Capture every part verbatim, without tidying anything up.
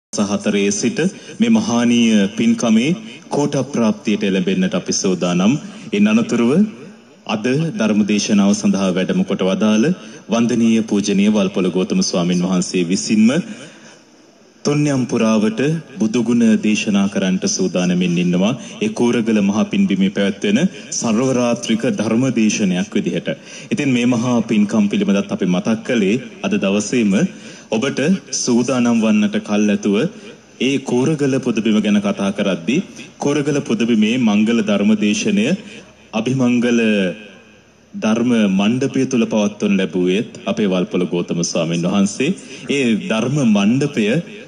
සහතරේ සිට මේ මහානීය පින්කමේ කෝට ප්‍රාප්තියට එළඹෙන්නට අපි සෝදානම්. ඒ අනතුරුව අද ධර්මදේශනාව සඳහා වැඩම කොට වදාළ වන්දනීය පූජනීය වල්පොළ ගෞතම ස්වාමින් වහන්සේ විසින්ම තුන්යම් පුරාවට බුදුගුණ දේශනා කරන්නට සූදානමින් ඉන්නවා. ඒ කෝරගල මහා පින්බිමේ පැවැත්වෙන සර්වරාත්‍රික ධර්ම දේශනයක් විදිහට. ඉතින් මේ මහා පින්කම් පිළිබඳව අපි මතක් කළේ අද දවසේම ඔබට සූදානම් වන්නට කල් ඇතුව ඒ කෝරගල පුදබිම ගැන කතා කරද්දී කෝරගල පුදබිමේ මංගල ධර්ම දේශනය අභිමංගල ධර්ම මණ්ඩපය තුල පවත්වනු ලැබුවේ අපේ වල්පොළ ගෞතම ස්වාමීන් වහන්සේ. ඒ ධර්ම මණ්ඩපය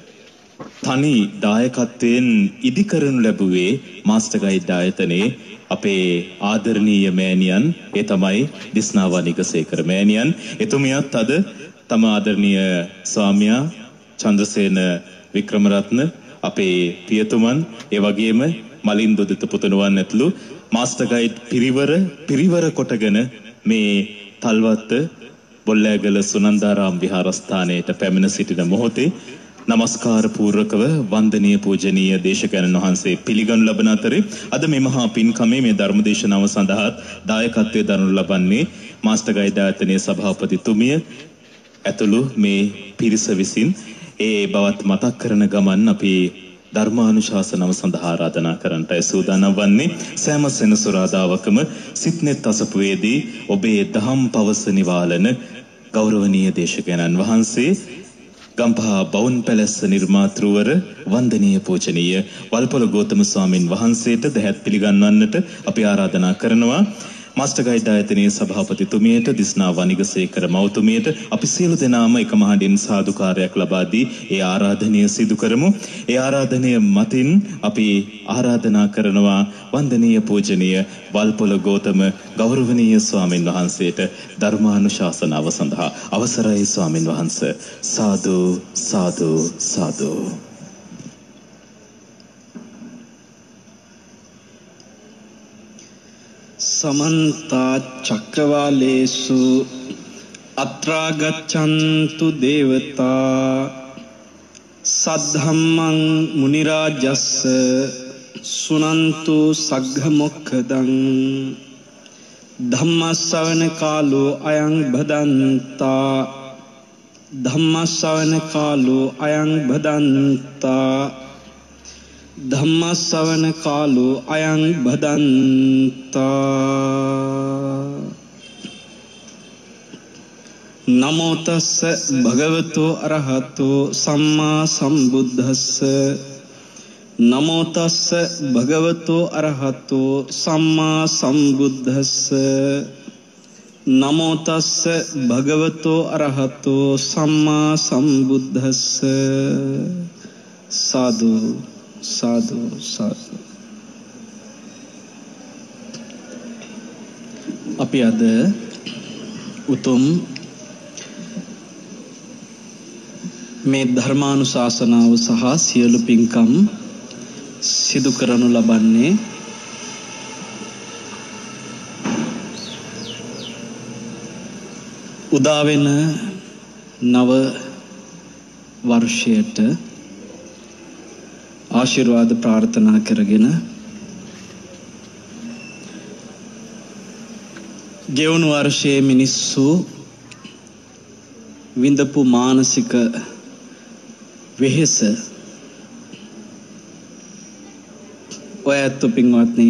තනි දායකත්වයෙන් ඉදි කරනු ලැබුවේ මාස්ටර් ගයිඩ් ආයතනයේ අපේ ආදරණීය මෑණියන්, ඒ තමයි දිස්නා වනිගසේකර මෑණියන්. එතුමියත් අද තම ආදරණීය ස්වාමියා චන්ද්‍රසේන වික්‍රමරත්න, අපේ පියතුමන්, ඒ වගේම මලින් දුදිත පුතණුවන් ඇතුළු මාස්ටර් ගයිඩ් පිරිවර පිරිවර කොටගෙන මේ තල්වත්ත බොල්ලෑගල සුනන්දාරාම විහාරස්ථානයට පැමිණ සිටින මොහොතේ නමස්කාර පූර්වකව වන්දනීය පූජනීය දේශකයන්න් වහන්සේ පිළිගනු ලබන අතරේ අද මේ මහා පින්කමේ මේ ධර්මදේශනාව සඳහා දායකත්වයේ දරනු ලබන්නේ මාස්ටර් ගයිඩ් ආයතනයේ සභාපතිතුමිය ඇතුළු මේ පිරිස විසින්. ඒ බවත් මතක් කරන ගමන් අපි ධර්මානුශාසනාව සඳහා ආරාධනා කරන්නටයි සූදානම් වන්නේ. සෑම සෙනසුරාදාවකම සිත්නෙත් අසපුවේදී ඔබේ දහම් පවස නිවාලන ගෞරවනීය දේශකයන්න් වහන්සේ ගම්පහ බවුන් පැලැස්ස නිර්මාතෘවර වන්දනීය පූජනීය වල්පොළ ගෞතම ස්වාමින් වහන්සේට දැහැත් පිළිගන්වන්නට අපි ආරාධනා කරනවා. මාස්ටර් ගයිඩ් ආයතනයේ සභාපතිතුමියට, දිස්නා වනිගසේකර මවතුමියට අපි සියලු දෙනාම එක මහඬින් සාදුකාරයක් ලබා දී ඒ ආරාධනය සිදු කරමු. ඒ ආරාධනය මතින් අපි ආරාධනා කරනවා වන්දනීය පූජනීය වල්පොළ ගෞතම ගෞරවනීය ස්වාමින් වහන්සේට ධර්මානුශාසනාව සඳහා අවසරයි ස්වාමින් වහන්සේ. සාදු සාදු සාදු. समन्ता चक्रवालेषु अत्रा गच्छन्तु देवता सद्धम्मं मुनिराजस्स सुनन्तु सग्घमुक्खदं धम्मश्रवण कालो अयं भदन्ता धम्मश्रवण कालो अयं भदन्ता ධම්මස්සවන කාලෝ අයං භදන්තා. නමෝ තස්ස භගවතෝ අරහතෝ සම්මා සම්බුද්දස්ස. නමෝ තස්ස භගවතෝ අරහතෝ සම්මා සම්බුද්දස්ස. නමෝ තස්ස භගවතෝ අරහතෝ සම්මා සම්බුද්දස්ස. සාදු साधु साधु. අපි අද උතුම් මේ ධර්මානුශාසනාව සහ සියලු පින්කම් සිදු කරනු ලබන්නේ උදා වෙන නව වර්ෂයට ආශිර්වාද ප්‍රාර්ථනා කරගෙන ගෙවුණු වර්ෂයේ මිනිස්සු විඳපු මානසික වෙහෙස ඔයත් පින්වත්නි,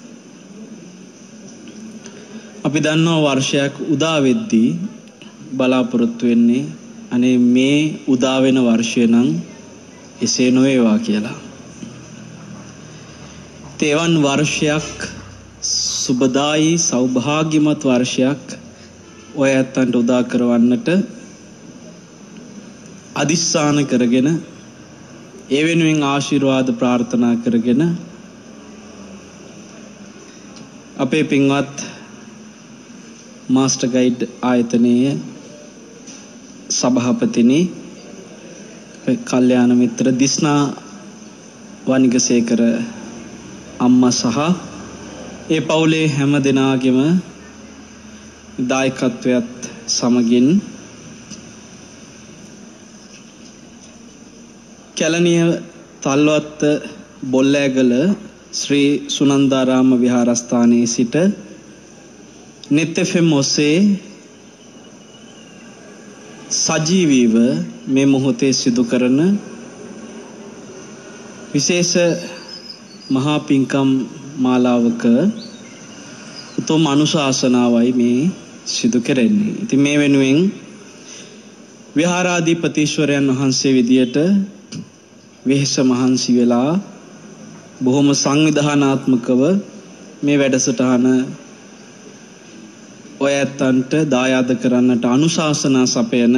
අපි දන්නවා වර්ෂයක් උදා වෙද්දී බලාපොරොත්තු වෙන්නේ අනේ මේ උදා වෙන වර්ෂය නම් එසේ නොවේවා කියලා. තෙවන් වර්ෂයක්, සුබදායි සෞභාග්‍යමත් වර්ෂයක් ඔය ඇත්තන්ට උදා කරවන්නට අදිස්ථාන කරගෙන ඒ වෙනුවෙන් ආශිර්වාද ප්‍රාර්ථනා කරගෙන අපේ පින්වත් මාස්ටර් ගයිඩ් ආයතනයේ සභාපතිනි කල්යාණ මිත්‍ර දිස්නා වනිගසේකර අම්මා සහ ඒ පවුලේ හැම දෙනාගේම දායකත්වයත් සමගින් කැලණිය තල්වත්ත බොල්ලෑගල ශ්‍රී සුනන්දාරාම විහාරස්ථානයේ සිට නෙත් එෆ් එම් ඔස්සේ සජීවීව මේ මොහොතේ සිදු කරන විශේෂ මහා පිංකම් මාලාවක උතුම් අනුශාසනාවයි මේ සිදු කරන්නේ. ඉතින් මේ වෙනුවෙන් විහාරාධිපතීශ්වරයන් වහන්සේ විදියට වෙහෙස මහන්සි වෙලා බොහොම සංවිධානාත්මකව මේ වැඩසටහන ඔය ඇත්තන්ට දායාද කරන්නට අනුශාසනා සපයන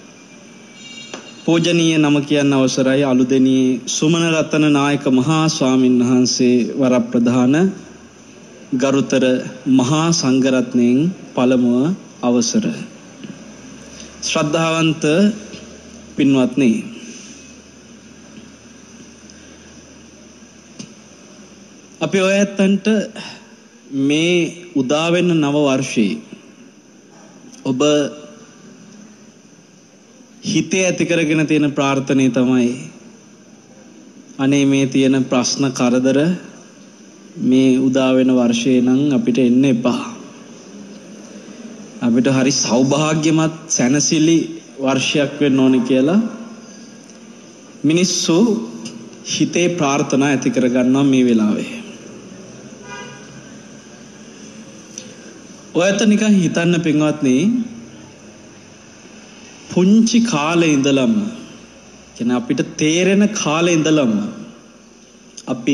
පූජනීය නම කියන්න අවසරයි අලුදෙණියේ සුමන රතන නායක මහා ස්වාමින් වහන්සේ වරප්‍රධාන ගරුතර මහා සංඝරත්නයෙන් පළමුව අවසර. ශ්‍රද්ධාවන්ත පින්වත්නි, අපි ඔය ඇත්තන්ට මේ උදා වෙන නව වර්ෂයේ ඔබ හිතේ ඇති කරගෙන තියෙන ප්‍රාර්ථනාව තමයි අනේ මේ තියෙන ප්‍රශ්න කරදර මේ උදා වෙන වර්ෂේ නම් අපිට එන්න එපා. අපිට හරි සෞභාග්‍යමත් සැනසිලි වර්ෂයක් වෙන්න ඕනේ කියලා මිනිස්සු හිතේ ප්‍රාර්ථනා ඇති කරගන්නවා මේ වෙලාවේ. ඔයත් නිකන් හිතන්න පින්වත්නි, පුංචි කාලේ ඉඳලම කියන අපිට තේරෙන කාලේ ඉඳලම අපි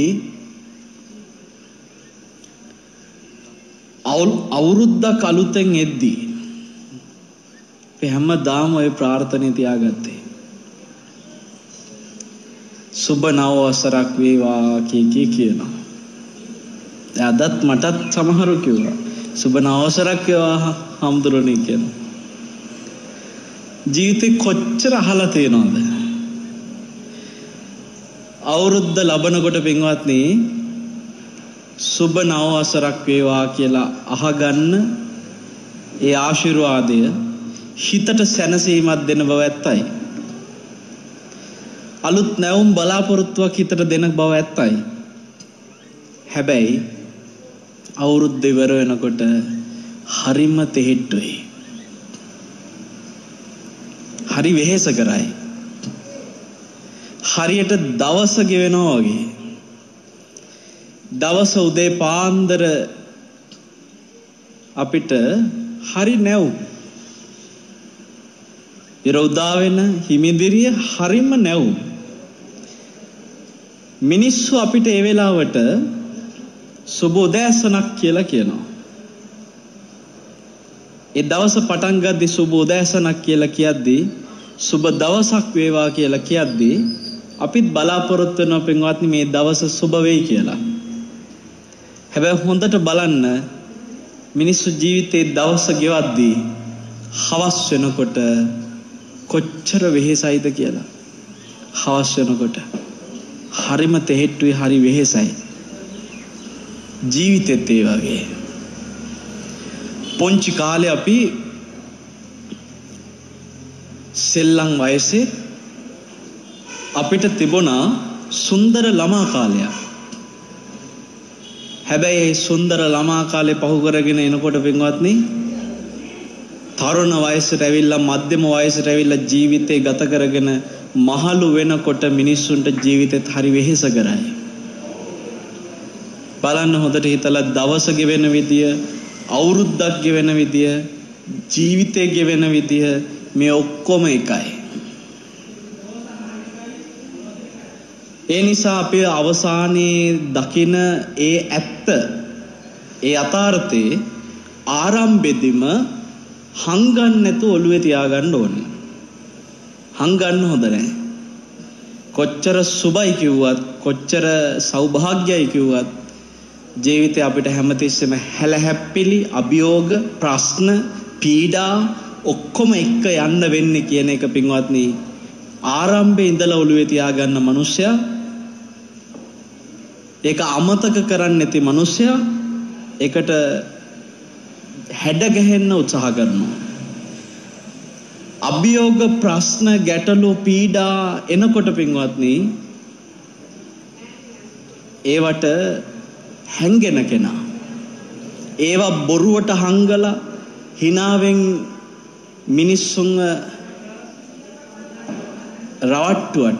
අවුරුද්දක් අලුතෙන් එද්දී අපි හැමදාම ওই ප්‍රාර්ථනා තියාගත්තේ සුබ නව වසරක් වේවා කී කී කියනවා. අදත් මටත් සමහරු කිව්වා සුබ නව වසරක් වේවා හම්දුරනේ කියනවා. ජීවිතේ කොච්චර අහලා තියෙනවද? අවුරුද්ද ලබනකොට පින්වත්නි සුබ නව වසරක් වේවා කියලා අහගන්න ඒ ආශිර්වාදය හිතට සැනසීමක් දෙන බව ඇත්තයි. අලුත් නැවුම් බලාපොරොත්තුවක් හිතට දෙන බව ඇත්තයි. හැබැයි අවුරුද්ද ඉවර වෙනකොට හරිම තෙහෙට්ටුයි. හරි වෙහෙස කරයි. හරියට දවස ගෙවෙනවා වගේ. දවස උදේ පාන්දර අපිට හරි නැවුම්. ඉර උදා වෙන හිමිදිරිය හරිම නැවුම්. මිනිස්සු අපිට ඒ වෙලාවට සුබ උදෑසනක් කියලා කියනවා. ඒ දවස පටන් ගද්දි සුබ උදෑසනක් කියලා කියද්දී සුබ දවසක් වේවා කියලා කියද්දී අපිත් බලාපොරොත්තු වෙනවා පින්වත්නි මේ දවස සුබ වෙයි කියලා. හැබැයි හොඳට බලන්න මිනිස්සු ජීවිතේ දවස ගෙවද්දී හවස් වෙනකොට කොච්චර වෙහෙසයිද කියලා. හවස් වෙනකොට හරිම තෙහෙට්ටුයි, හරි වෙහෙසයි. ජීවිතෙත් ඒ වගේ. පොන්චි කාලේ අපි සෙල්ලම් වයසේ අපිට තිබුණා සුන්දර ළමා කාලයක්. හැබැයි ඒ සුන්දර ළමා කාලේ පහු කරගෙන එනකොට පින්වත්නි තරුණ වයසට ඇවිල්ලා මධ්‍යම වයසට ඇවිල්ලා ජීවිතේ ගත කරගෙන මහලු වෙනකොට මිනිස්සුන්ට ජීවිතෙත් හරි වෙහෙස කරයි. බලන්න හොඳට හිතලා දවස ගෙවෙන විදිය, අවුරුද්දක් ගෙවෙන විදිය, ජීවිතේ ගෙවෙන විදිය මේ ඔක්කොම එකයි. ඒ නිසා අපි අවසානයේ දකින ඒ ඇත්ත, ඒ යථාර්ථේ ආරම්භෙදිම හංගන්න නැතුව ඔළුවේ තියාගන්න ඕනේ. හංගන්න හොඳ නැහැ. කොච්චර සුබයි කිව්වත්, කොච්චර සෞභාග්‍යයි කිව්වත් ජීවිතේ අපිට හැමතිස්සෙම හැලහැප්පිලි, අභියෝග, ප්‍රශ්න, පීඩා ඔක්කොම එක්ක යන්න වෙන්නේ කියන එක පින්වත්නි ආරම්භයේ ඉඳලා ඔළුවේ තියාගන්න මිනිස්සයා, ඒක අමතක කරන්නේ නැති මිනිස්සයා ඒකට හැඩ ගැහෙන්න උත්සාහ කරනවා. අභියෝග ප්‍රශ්න ගැටලු පීඩා එනකොට පින්වත්නි ඒවට හැංගෙන කෙනා ඒවා බොරුවට හංගලා හිනාවෙන් මිනිස්සුන්ව රවට්ටුවට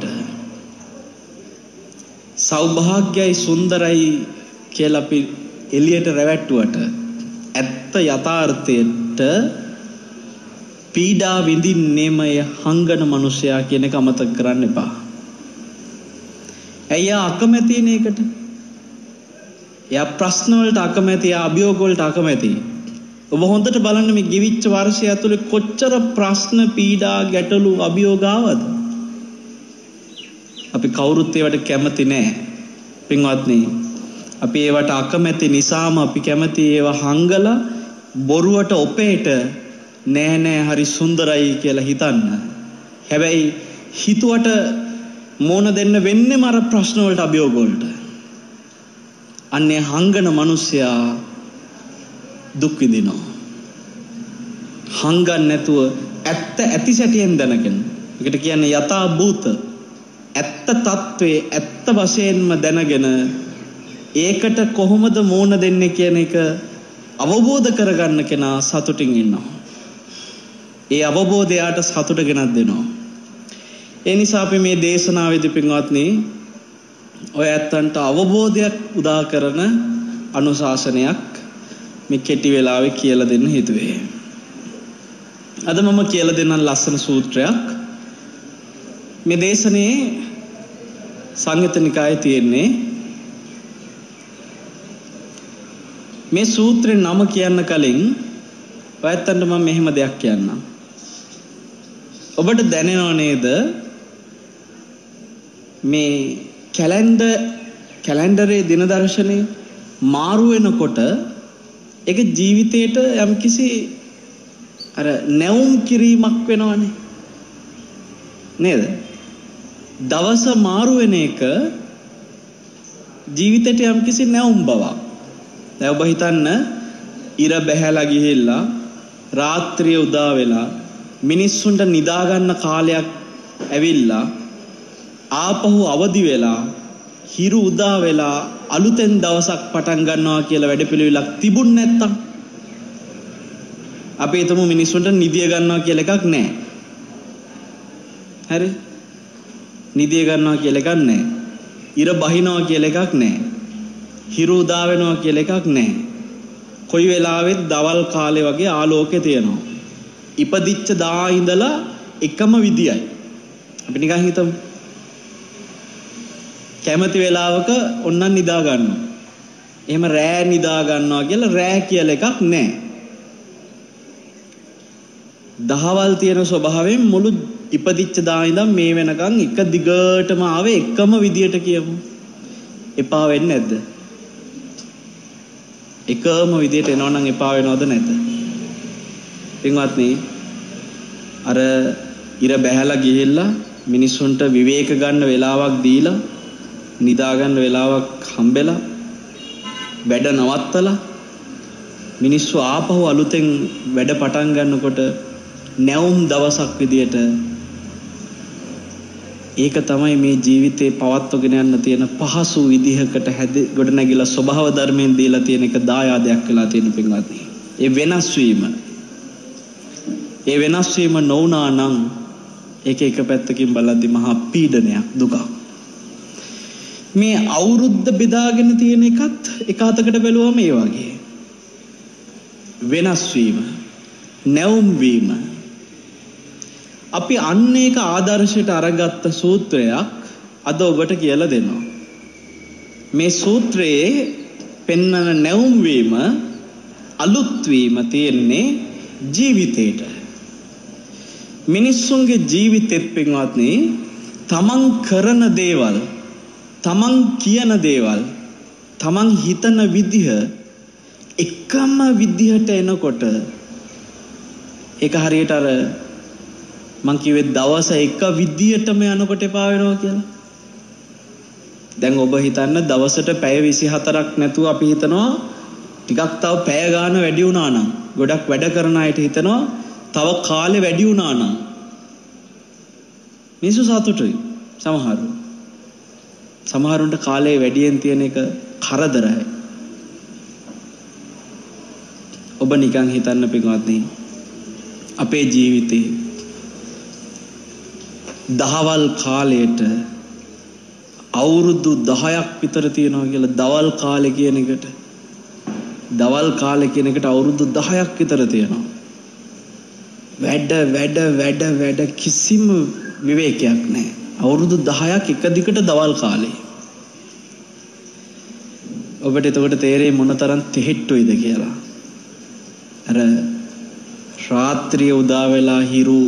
සෞභාග්‍යයි සුන්දරයි කියලා අපි එළියට රැවට්ටුවට ඇත්ත යථාර්ථයට පීඩා විඳින්නේම හංගන මිනිසයා කියන එක අමතක කරන්න එපා. එයා අකමැති නේකට. එයා ප්‍රශ්න වලට අකමැති, එයා අභියෝග වලට අකමැති. ඔබ හොඳට බලන්න මේ ගිවිච්ච වර්ෂය ඇතුලේ කොච්චර ප්‍රශ්න, පීඩා, ගැටලු, අභියෝග ආවද? අපි කවුරුත් ඒවට කැමති නෑ. පින්වත්නි, අපි ඒවට අකමැති නිසාම අපි කැමති ඒවා හංගලා බොරුවට ඔපේට නෑ නෑ හරි සුන්දරයි කියලා හිතන්න. හැබැයි හිතුවට මොන දෙන්න වෙන්නේ මර ප්‍රශ්න වලට, අභියෝග වලට. අන්නේ හංගන මිනිසයා දුක් විඳිනවා. හංගන්න නැතුව ඇත්ත ඇති සැටියෙන් දැනගෙන. ඒකට කියන්නේ යථා භූත. ඇත්ත తත්වේ ඇත්ත වශයෙන්ම දැනගෙන ඒකට කොහොමද මෝන දෙන්නේ කියන එක අවබෝධ කරගන්න කෙනා සතුටින් ඉන්නවා. ඒ අවබෝධයට සතුට ගෙනත් දෙනවා. ඒ නිසා අපි මේ දේශනාවේදී පින්වත්නි ඔය ඇත්තන්ට අවබෝධයක් උදා කරන අනුශාසනයක් මේ කෙටි වෙලාවේ කියලා දෙන්න හිතුවේ. අද මම කියලා දෙන්න ලස්සන සූත්‍රයක්. මේ දේශනේ සංයුත්ත නිකායේ තියෙන්නේ. මේ සූත්‍රේ නම කියන්න කලින් ඔයත්තන්ට මම මෙහෙම දෙයක් කියන්නම්. ඔබට දැනෙනව නේද මේ කැලෙන්ඩර් කැලෙන්ඩරේ දින දර්ශනේ මාරු වෙනකොට ඒක ජීවිතේට යම්කිසි අර නැවුම් කිරීමක් වෙනවනේ නේද? දවස මාරු වෙන එක ජීවිතේට යම්කිසි නැවුම් බවක්. දැන් ඔබ හිතන්න ඉර බැහැලා ගිහිල්ලා රාත්‍රිය උදා වෙලා මිනිස්සුන්ට නිදා ගන්න කාලයක් ඇවිල්ලා ආපහු අවදි වෙලා හිරු උදා වෙලා අලුතෙන් දවසක් පටන් ගන්නවා කියලා වැඩපිළිවෙලක් තිබුණ නැත්තම් අපි හිතමු මිනිස්සුන්ට නිදිය ගන්නවා කියලා එකක් නැහැ. හරි? නිදිය ගන්නවා කියලා එකක් නැහැ. ඉර බහිනවා කියලා එකක් නැහැ. හිරු උදා වෙනවා කියලා එකක් නැහැ. කොයි වෙලාවෙත් දවල් කාලේ වගේ ආලෝකය තියෙනවා. ඉපදිච්ච දා ඉඳලා එකම විදියයි. අපි නිකන් හිතමු. කැමති වෙලාවක ඔන්නන් නිදා ගන්නවා. එහෙම රෑ නිදා ගන්නවා කියලා රෑ කියලා එකක් නැහැ. දහවල් තියෙන ස්වභාවයෙන් මුළු ඉපදිච්ච දා ඉඳන් මේ වෙනකන් එක දිගටම ආවේ එකම විදියට කියමු. එපා වෙන්නේ නැද්ද? එකම විදියට එනවා නම් එපා වෙනවද නැද්ද? පින්වත්නි, අර ඉර බැහැලා ගිහිල්ලා මිනිස්සුන්ට විවේක ගන්න වෙලාවක් දීලා නිදා ගන්න වෙලාවක් හම්බෙලා වැඩ නවත්තලා මිනිස්සු ආපහු අලුතෙන් වැඩ පටන් ගන්නකොට නැවුම් දවසක් විදියට ඒක තමයි මේ ජීවිතේ පවත්වගෙන යන්න තියෙන පහසු විදිහකට හැද ගොඩ නැගිලා ස්වභාව ධර්මයෙන් දීලා තියෙන එක දායාදයක් වෙලා තියෙන පින්වත්නි. ඒ වෙනස් වීම ඒ වෙනස් වීම නොවුනා නම් ඒක එක පැත්තකින් බලද්දි මහා පීඩනයක්, දුකක්. මේ අවුරුද්ද බෙදාගෙන තියෙන එකත් එක අතකට බැලුවම ඒ වගේ වෙනස් වීම, නැවුම් වීම. අපි අන්න ඒක ආදර්ශයට අරගත්ත සූත්‍රයක් අද ඔබට කියලා දෙනවා. මේ සූත්‍රයේ පෙන්වන නැවුම් වීම, අලුත් වීම තියෙන්නේ ජීවිතේට. මිනිස්සුන්ගේ ජීවිතෙත් පින්වත්නි තමන් කරන දේවල්, තමන් කියන දේවල්, තමන් හිතන විදිහ එකම විදිහට එනකොට ඒක හරියට අර මං කිව්වේ දවස එක විදියටම යනකොට එපා වෙනවා කියලා. දැන් ඔබ හිතන්න දවසට පැය විසිහතරක් නැතුව අපි හිතනවා ටිකක් තව පැය ගාන වැඩි වුණා නම්, ගොඩක් වැඩ කරන අයට හිතනවා තව කාලේ වැඩි වුණා නම් මිනිස්සු සතුටුයි සමහරු. සමහරුන්ට කාලේ වැඩියෙන් තියෙන එක කරදරයි. ඔබ නිකන් හිතන්න පිටුවත්නි අපේ ජීවිතේ දහවල් කාලයට අවුරුදු දහයක් විතර තියෙනවා කියලා දවල් කාලේ කියන එකට දවල් කාලේ කියන එකට අවුරුදු දහයක් විතර තියෙනවා. වැඩ වැඩ වැඩ වැඩ කිසිම විවේකයක් නැහැ. අවුරුදු දහයක් එක දිගට දවල් කාලේ. ඔබට එතකොට තේරෙයි මොනතරම් තෙහෙට්ටුයිද කියලා. අර රාත්‍රිය උදා වෙලා හිරු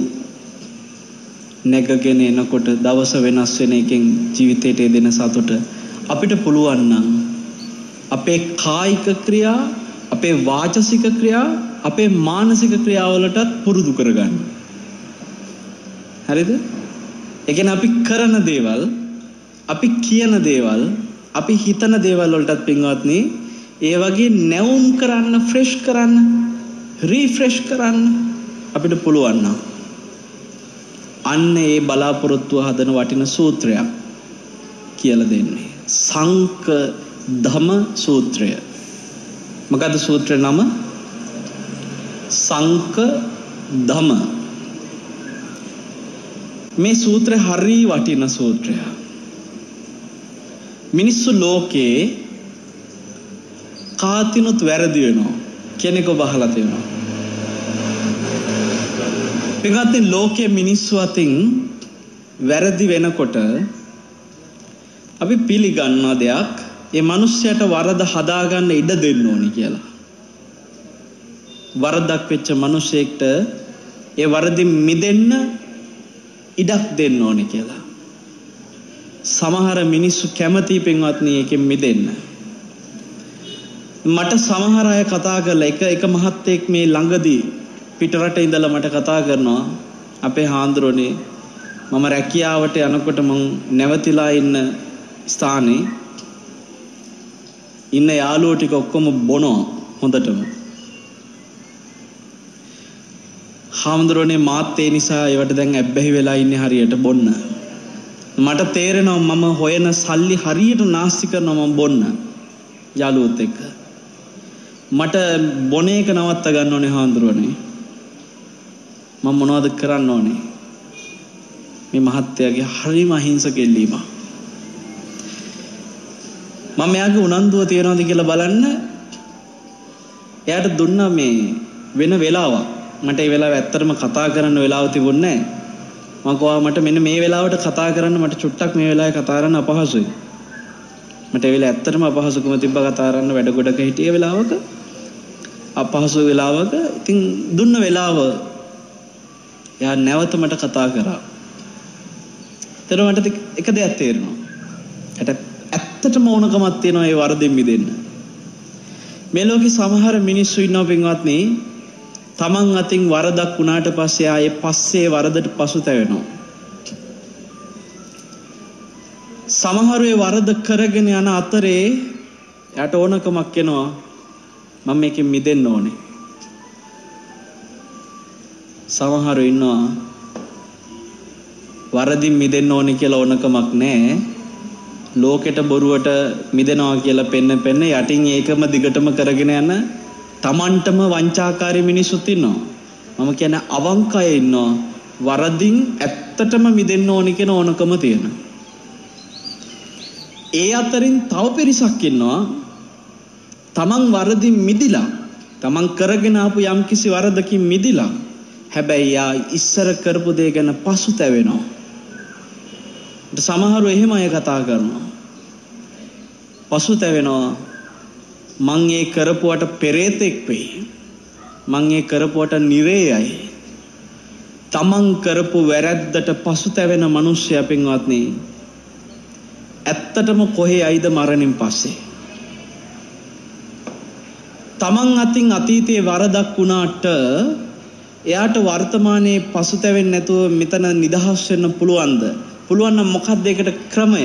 නැගගෙන එනකොට දවස වෙනස් වෙන එකෙන් ජීවිතයට දෙන සතුට අපිට පුළුවන් නම් අපේ කායික ක්‍රියා, අපේ වාචසික ක්‍රියා, අපේ මානසික ක්‍රියාවලටත් පුරුදු කරගන්න. හරිද? ඒ කියන්නේ අපි කරන දේවල්, අපි කියන දේවල්, අපි හිතන දේවල් වලටත් පින්වත්නි ඒ වගේ නැවුම් කරන්න, ෆ්‍රෙෂ් කරන්න, රීෆ්‍රෙෂ් කරන්න අපිට පුළුවන් නම් අන්න ඒ බලාපොරොත්තුව හදන වටින සූත්‍රයක් කියලා දෙන්නේ. සංක ධම සූත්‍රය. මොකද සූත්‍රේ නම? සංක ධම. මේ සූත්‍රය හරි වටින සූත්‍රයක්. මිනිස්සු ලෝකේ කාතිනුත් වැරදි වෙනවා කෙනෙක් ඔබ අහලා තියෙනවා. පිටගතින් ලෝකයේ මිනිස්සු අතින් වැරදි වෙනකොට අපි පිළිගන්න දෙයක් ඒ මිනිස්සයාට වරද හදාගන්න ඉඩ දෙන්න ඕනි කියලා. වරදක් වෙච්ච මිනිසෙක්ට ඒ වරදින් මිදෙන්න ඉඩක් දෙන්න ඕනි කියලා. සමහර මිනිස්සු කැමති පින්වත්නි එකෙන් මිදෙන්න. මට සමහර අය කතා කරලා එක එක මහත්තයෙක් මේ ළඟදී පිටරට ඉඳලා මට කතා කරනවා අපේ හාන්දරෝනේ මම රැකියාවට යනකොට මං නැවතිලා ඉන්න ස්ථානේ ඉන්න යාළුවෝ ටික ඔක්කොම බොනවා හොඳටම. හාන්දරෝනේ මාත් ඒ නිසා ඒවට දැන් ඇබ්බැහි වෙලා ඉන්නේ හරියට බොන්න. මට තේරෙනවා මම හොයන සල්ලි හරියට නාස්ති කරනවා මම බොන්න යාළුවොත් එක්ක. මට බොන එක නවත්ත ගන්න ඕනේ හාන්දරෝනේ. මම මොනවද කරන්න ඕනේ? මේ මහත්තයාගේ හරිම අහිංසක එල්ලීම. මම එයාගේ උනන්දුව තියනවාද කියලා බලන්න එයාට දුන්නා මේ වෙන වෙලාවක්. මට ඒ වෙලාව ඇත්තටම කතා කරන්න වෙලාව තිබුණේ නැහැ. මම කිව්වා මට මෙන්න මේ වෙලාවට කතා කරන්න මට චුට්ටක් මේ වෙලාවේ කතා කරන්න අපහසුයි. මට ඒ වෙලාව ඇත්තටම අපහසුකම තිබ්බ කතා කරන්න වැඩ ගොඩක හිටිය වෙලාවක අපහසු වෙලාවක ඉතින් දුන්න වෙලාව එයා නැවත මට කතා කරා. ඒතර මට එක දෙයක් තේරෙනවා. ඒට ඇත්තටම ඕනකමක් තියෙනවා ඒ වරදින් මිදෙන්න. මේ ලෝකේ සමහර මිනිස්සු ඉන්නවා පින්වත්නි තමන් අතින් වරදක් වුණාට පස්සේ ආයේ පස්සේ වරදට පසුතැවෙනවා. සමහර ඒ වරද කරගෙන යන අතරේ යට ඕනකමක් එනවා මම මේකෙන් මිදෙන්න ඕනේ. සමහරු ඉන්නවා වරදින් මිදෙන්න ඕනේ කියලා ඕනකමක් නැහැ. ලෝකෙට බොරුවට මිදෙනවා කියලා පෙන්න පෙන්න යටින් ඒකම දිගටම කරගෙන යන තමන්ටම වංචාකාරී මිනිස්සුත් ඉන්නවා. මම කියන්නේ අවංක අය ඉන්නවා වරදින් ඇත්තටම මිදෙන්න ඕනේ කියන ඕනකම තියෙන. ඒ අතරින් තව පිරිසක් ඉන්නවා තමන් වරදින් මිදිලා තමන් කරගෙන ආපු යම්කිසි වරදකින් මිදිලා හැබැයි යා ඉස්සර කරපු දේ ගැන පසුතැවෙනවා. සමහරව එහෙම අය කතා කරනවා. පසුතැවෙනවා මං ඒ කරපුවට පෙරේතෙක් වෙයි. මං ඒ කරපුවට නිරේයයි. තමන් කරපු වැරැද්දට පසුතැවෙන මිනිස්සයා පින්වත්නි ඇත්තටම කොහේ යයිද මරණින් පස්සේ? තමන් අතින් අතීතයේ වරදක් වුණාට එයාට වර්තමානයේ පසුතැවෙන්නේ නැතුව මෙතන නිදහස් වෙන්න පුළුවන්ද? පුළුවන් නම් මොකක්ද ඒකට ක්‍රමය?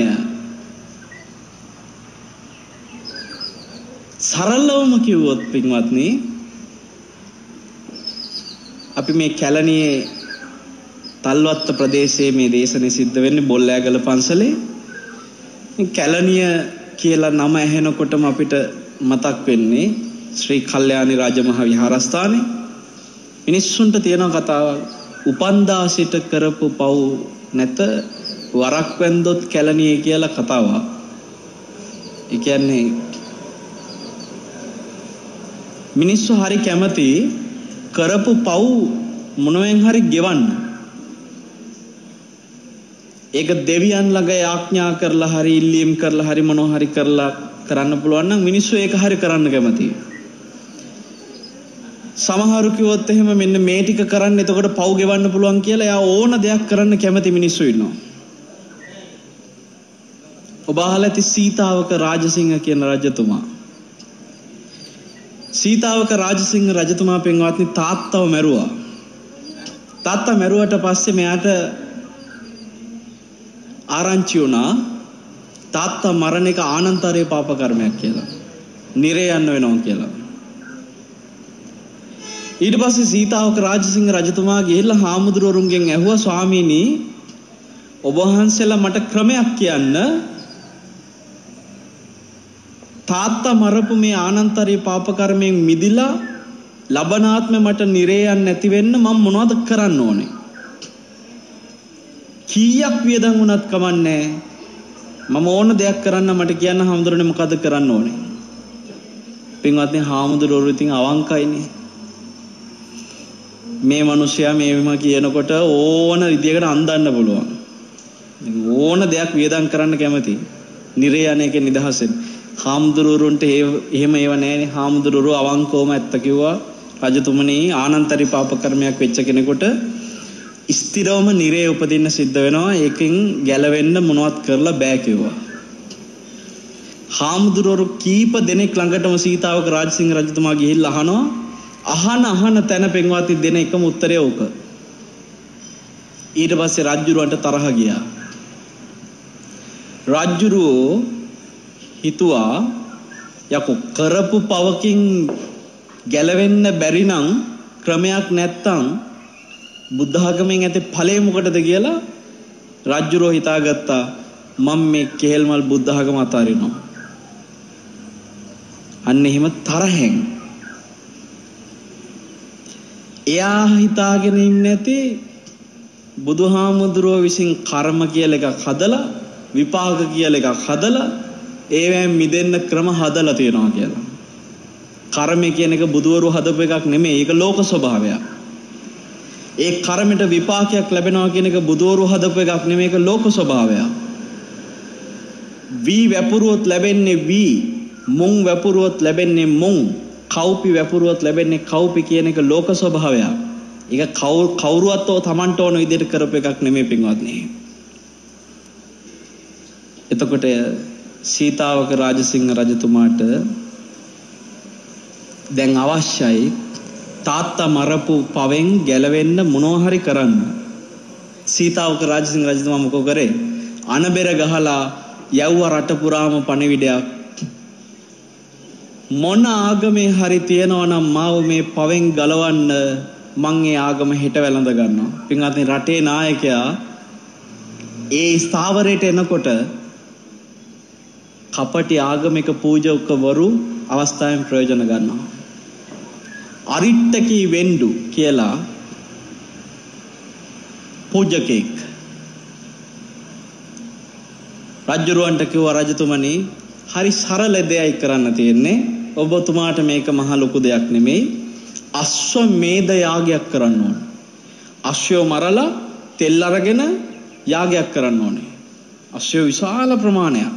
සරලවම කිව්වොත් පින්වත්නි අපි මේ කැලණියේ තල්වත්ත ප්‍රදේශයේ මේ දේශනේ සිද්ධ වෙන්නේ බොල්ලෑගල පන්සලේ. මේ කැලණිය කියලා නම ඇහෙනකොටම අපිට මතක් වෙන්නේ ශ්‍රී කල්යාණි රාජමහා විහාරස්ථානේ. මිනිස්සුන්ට තියෙන කතාවක් උපන්දා සිට කරපු පව් නැත වරක් වැන්දොත් කැලණියේ කියලා කතාවක්. ඒ කියන්නේ මිනිස්සු හරි කැමති කරපු පව් මොනෙන් හරි ගෙවන්න. ඒක දෙවියන් ළඟ යාඥා කරලා හරි ඉල්ලීම් කරලා හරි මොනවා හරි කරලා කරන්න පුළුවන් නම් මිනිස්සු ඒක හරි කරන්න කැමතියි. සමහරු කිව්වොත් එහෙම මෙන්න මේ ටික කරන්න එතකොට පව් ගෙවන්න පුළුවන් කියලා එයා ඕන දෙයක් කරන්න කැමති මිනිස්සු ඉන්නවා. ඔබ අහලා ඇති සීතාවක රාජසිංහ කියන රජතුමා. සීතාවක රාජසිංහ රජතුමා පින්වත්නි තාත්තව මැරුවා. තාත්තා මැරුවට පස්සේ මෙයාට ආරංචි වුණා තාත්තා මරණ එක ආනන්තරේ පාප කර්මයක් කියලා. නිරේ යන්න වෙනවා කියලා. ඊට පස්සේ සීතාවක රාජසිංහ රජතුමා ගිහිල්ලා හාමුදුරුවරුන්ගෙන් ඇහුවා ස්වාමීනි ඔබ වහන්සේලා මට ක්‍රමයක් කියන්න තාත්තා මරපු මේ ආනන්තරේ පාප කර්මයෙන් මිදිලා ලබනාත්මෙ මට නිරේ යන්න නැති වෙන්න මම මොනවද කරන්න ඕනේ? කීයක් වියදම් වුණත් කමන්නේ මම ඕන දෙයක් කරන්න මට කියන්න හාමුදුරනේ මොකද කරන්න ඕනේ? පින්වත්නි හාමුදුරුවෝ ඉතින් අවංකයිනේ. මේ මිනිසයා මේවම කියනකොට ඕන විදියකට අන්දන්න පුළුවන්. ඕන දෙයක් වියදම් කරන්න කැමති. නිරේ යන එකේ නිදහසෙන්. හාමුදුරුවරුන්ට එහෙම ඒව නැහැනේ. හාමුදුරුවෝ අවංකවම ඇත්ත කිව්වා. රජතුමනි ආනන්තරි පාප කර්මයක් වෙච්ච කෙනෙකුට ස්ථිරවම නිරේ උපදින්න සිද්ධ වෙනවා. ඒකෙන් ගැලවෙන්න මොනවත් කරලා බෑ කිව්වා. හාමුදුරුවෝ කීප දෙනෙක් ළඟටම සීතාවක රාජසිංහ රජතුමා ගිහිල්ලා අහනවා. අහන අහන තැන පෙන්වාති දෙන එකම උත්තරය ඕක. ඊට පස්සේ රජුරවන්ට තරහ ගියා. රජුරෝ හිතුවා යකෝ කරපු පවකින් ගැලවෙන්න බැරි නම් ක්‍රමයක් නැත්තම් බුද්ධ ආගමෙන් ඇති ඵලය මොකටද කියලා රජුරෝ හිතාගත්තා මම මේ කෙහෙල්මල් බුද්ධ ආගම අතාරිනවා. අන්න එහෙම තරහෙන් එයා හිතාගෙන ඉන්නේ නැති බුදුහාමුදුරුවෝ විසින් කර්ම කියලා එකක් හදලා විපාක කියලා එකක් හදලා ඒවෙන් මිදෙන්න ක්‍රම හදලා තියෙනවා කියලා. කර්මය කියන එක බුදවරු හදපු එකක් නෙමෙයි. ඒක ලෝක ස්වභාවයක්. ඒ කර්මයට විපාකයක් ලැබෙනවා කියන එක බුදවරු හදපු එකක් නෙමෙයි. ඒක ලෝක ස්වභාවයක්. වී වැපුරුවොත් ලැබෙන්නේ වී, මුං වැපුරුවොත් ලැබෙන්නේ මුං, කව්පි වැපුරුවොත් ලැබෙන්නේ කව්පි කියන එක ලෝක ස්වභාවයක්. ඒක කවුරුවත් ඔය Tamanට ඕන විදිහට කරපු එකක් නෙමෙයි පින්වත්නි. එතකොට සීතාවක රාජසිංහ රජතුමාට දැන් අවශ්‍යයි තාත්තා මරපු පවෙන් ගැලවෙන්න මොනවා හරි කරන්න. සීතාවක රාජසිංහ රජතුමා මොකෝ කරේ? අනබෙර ගහලා යව්ව රට පුරාම පණිවිඩයක්. මොන ආගමේ හරි තියනවා නම් මාව මේ පවෙන් ගලවන්න මං ඒ ආගම හෙට වැළඳ ගන්නවා. පින්වත්නි රටේ නායකයා ඒ ස්ථාවරයට එනකොට කපටි ආගමික පූජකවරු අවස්ථාවෙන් ප්‍රයෝජන ගන්නවා. අරිට්ටකී වෙන්ඩු කියලා පූජකෙක් රජුරවන්ට කිව්වා රජතුමනි හරි සරල දෙයක් කරන්න තියෙන්නේ. ඔබතුමාට මේක මහ ලොකු දෙයක් නෙමෙයි. අශ්වමේධ යාගයක් කරන්න ඕනේ. අශ්වය මරලා තෙල් අරගෙන යාගයක් කරන්න ඕනේ. අශ්වය විශාල ප්‍රමාණයක්.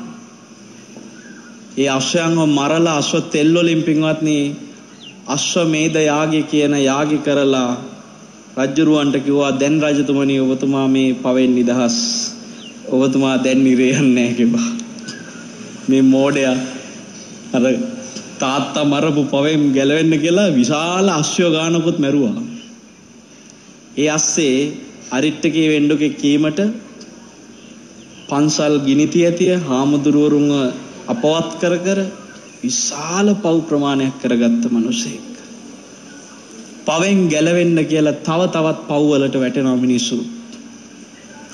ඒ අශ්වයන්ව මරලා අශ්ව තෙල් වලින් පින්වත්නි අශ්වමේධ යාගය කියන යාගය කරලා රජුරවන්ට කිව්වා දැන් රජතුමනි ඔබතුමා මේ පවෙන් නිදහස්. ඔබතුමා දැන් නිරේ යන්නේ නැහැ කිව්වා. මේ මෝඩයා අර තාත්තා මරපු පවෙන් ගැලවෙන්න කියලා විශාල අශ්වය ගානකුත් මැරුවා. ඒ ඇස්සේ අරිට්ටකේ වෙන්ඩුගේ කීමට පන්සල් ගිනිති ඇතිය හාමුදුරුවරුන්ව අපවත් කර කර විශාල පව් ප්‍රමාණයක් කරගත්ත මිනිසෙක්. පවෙන් ගැලවෙන්න කියලා තව තවත් පව් වලට වැටෙනවා මිනිස්සු.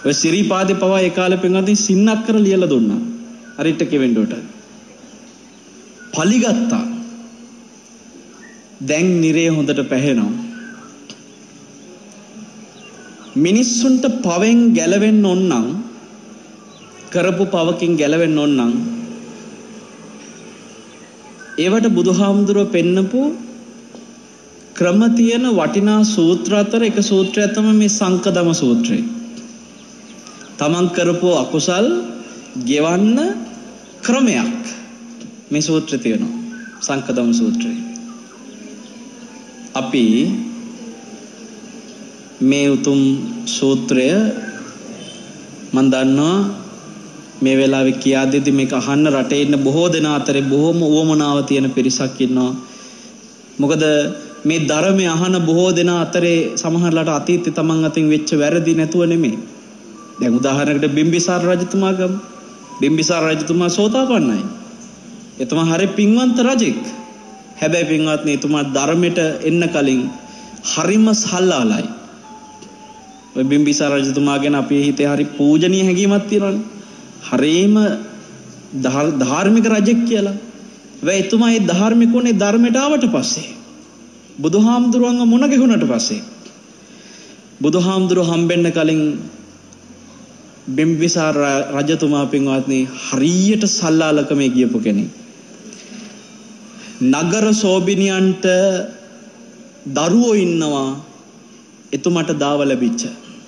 ඔය සිරිපාදේ පවා ඒ කාලේ පින්වත්නි සින්නක් කර ලියලා දුන්නා. හරිට කෙවෙන්ඩෝට. පලිගත්තා. දැන් නිරේ හොඳට පැහැෙනවා. මිනිස්සුන්ට පවෙන් ගැලවෙන්න ඕන නම් කරපු පවකින් ගැලවෙන්න ඕන නම් ඒවට බුදුහාමුදුරුවෝ පෙන්නපු ක්‍රම තියෙන වටිනා සූත්‍ර අතර එක සූත්‍රයක් තමයි මේ සංකදම සූත්‍රය. තමන් කරපු අකුසල් ගෙවන්න ක්‍රමයක් මේ සූත්‍රය තියෙනවා. සංකදම සූත්‍රය. අපි මේ උතුම් සූත්‍රය මම දන්නවා මේ වෙලාවේ කියා දෙද්දි මේක අහන්න රටේ ඉන්න බොහෝ දෙනා අතරේ බොහොම උවමනාව තියෙන පිරිසක් ඉන්නවා. මොකද මේ ධර්මය අහන බොහෝ දෙනා අතරේ සමහරලාට අතීතේ තමන් අතින් වෙච්ච වැරදි නැතුව නෙමෙයි. දැන් උදාහරණයකට බිම්බිසාර රජතුමා ගමු. බිම්බිසාර රජතුමා සෝතාපන්නයි. එතුමා හරි පින්වන්ත රජෙක්. හැබැයි පින්වත්නි එතුමා ධර්මයට එන්න කලින් හරිම සල්ලාලයි. ඔය බිම්බිසාර රජතුමා ගැන අපේ හිතේ හරි පූජනීය හැඟීමක් තියෙනවානේ. හරිම ධාර්මික රජෙක් කියලා. වෙයි එතුමා ඒ ධාර්මික උනේ ධර්මයට ආවට පස්සේ. බුදුහාමුදුරුවන්ව මුණ ගැහුණට පස්සේ. බුදුහාමුදුරුව හම්බෙන්න කලින් බිම්බිසාර රජතුමා පින්වත්නි හරියට සල්ලාලකමේ ගියපු කෙනෙක්. නගර සෝබිනියන්ට දරුවෝ ඉන්නවා එතුමාට දාව ලැබිච්ච.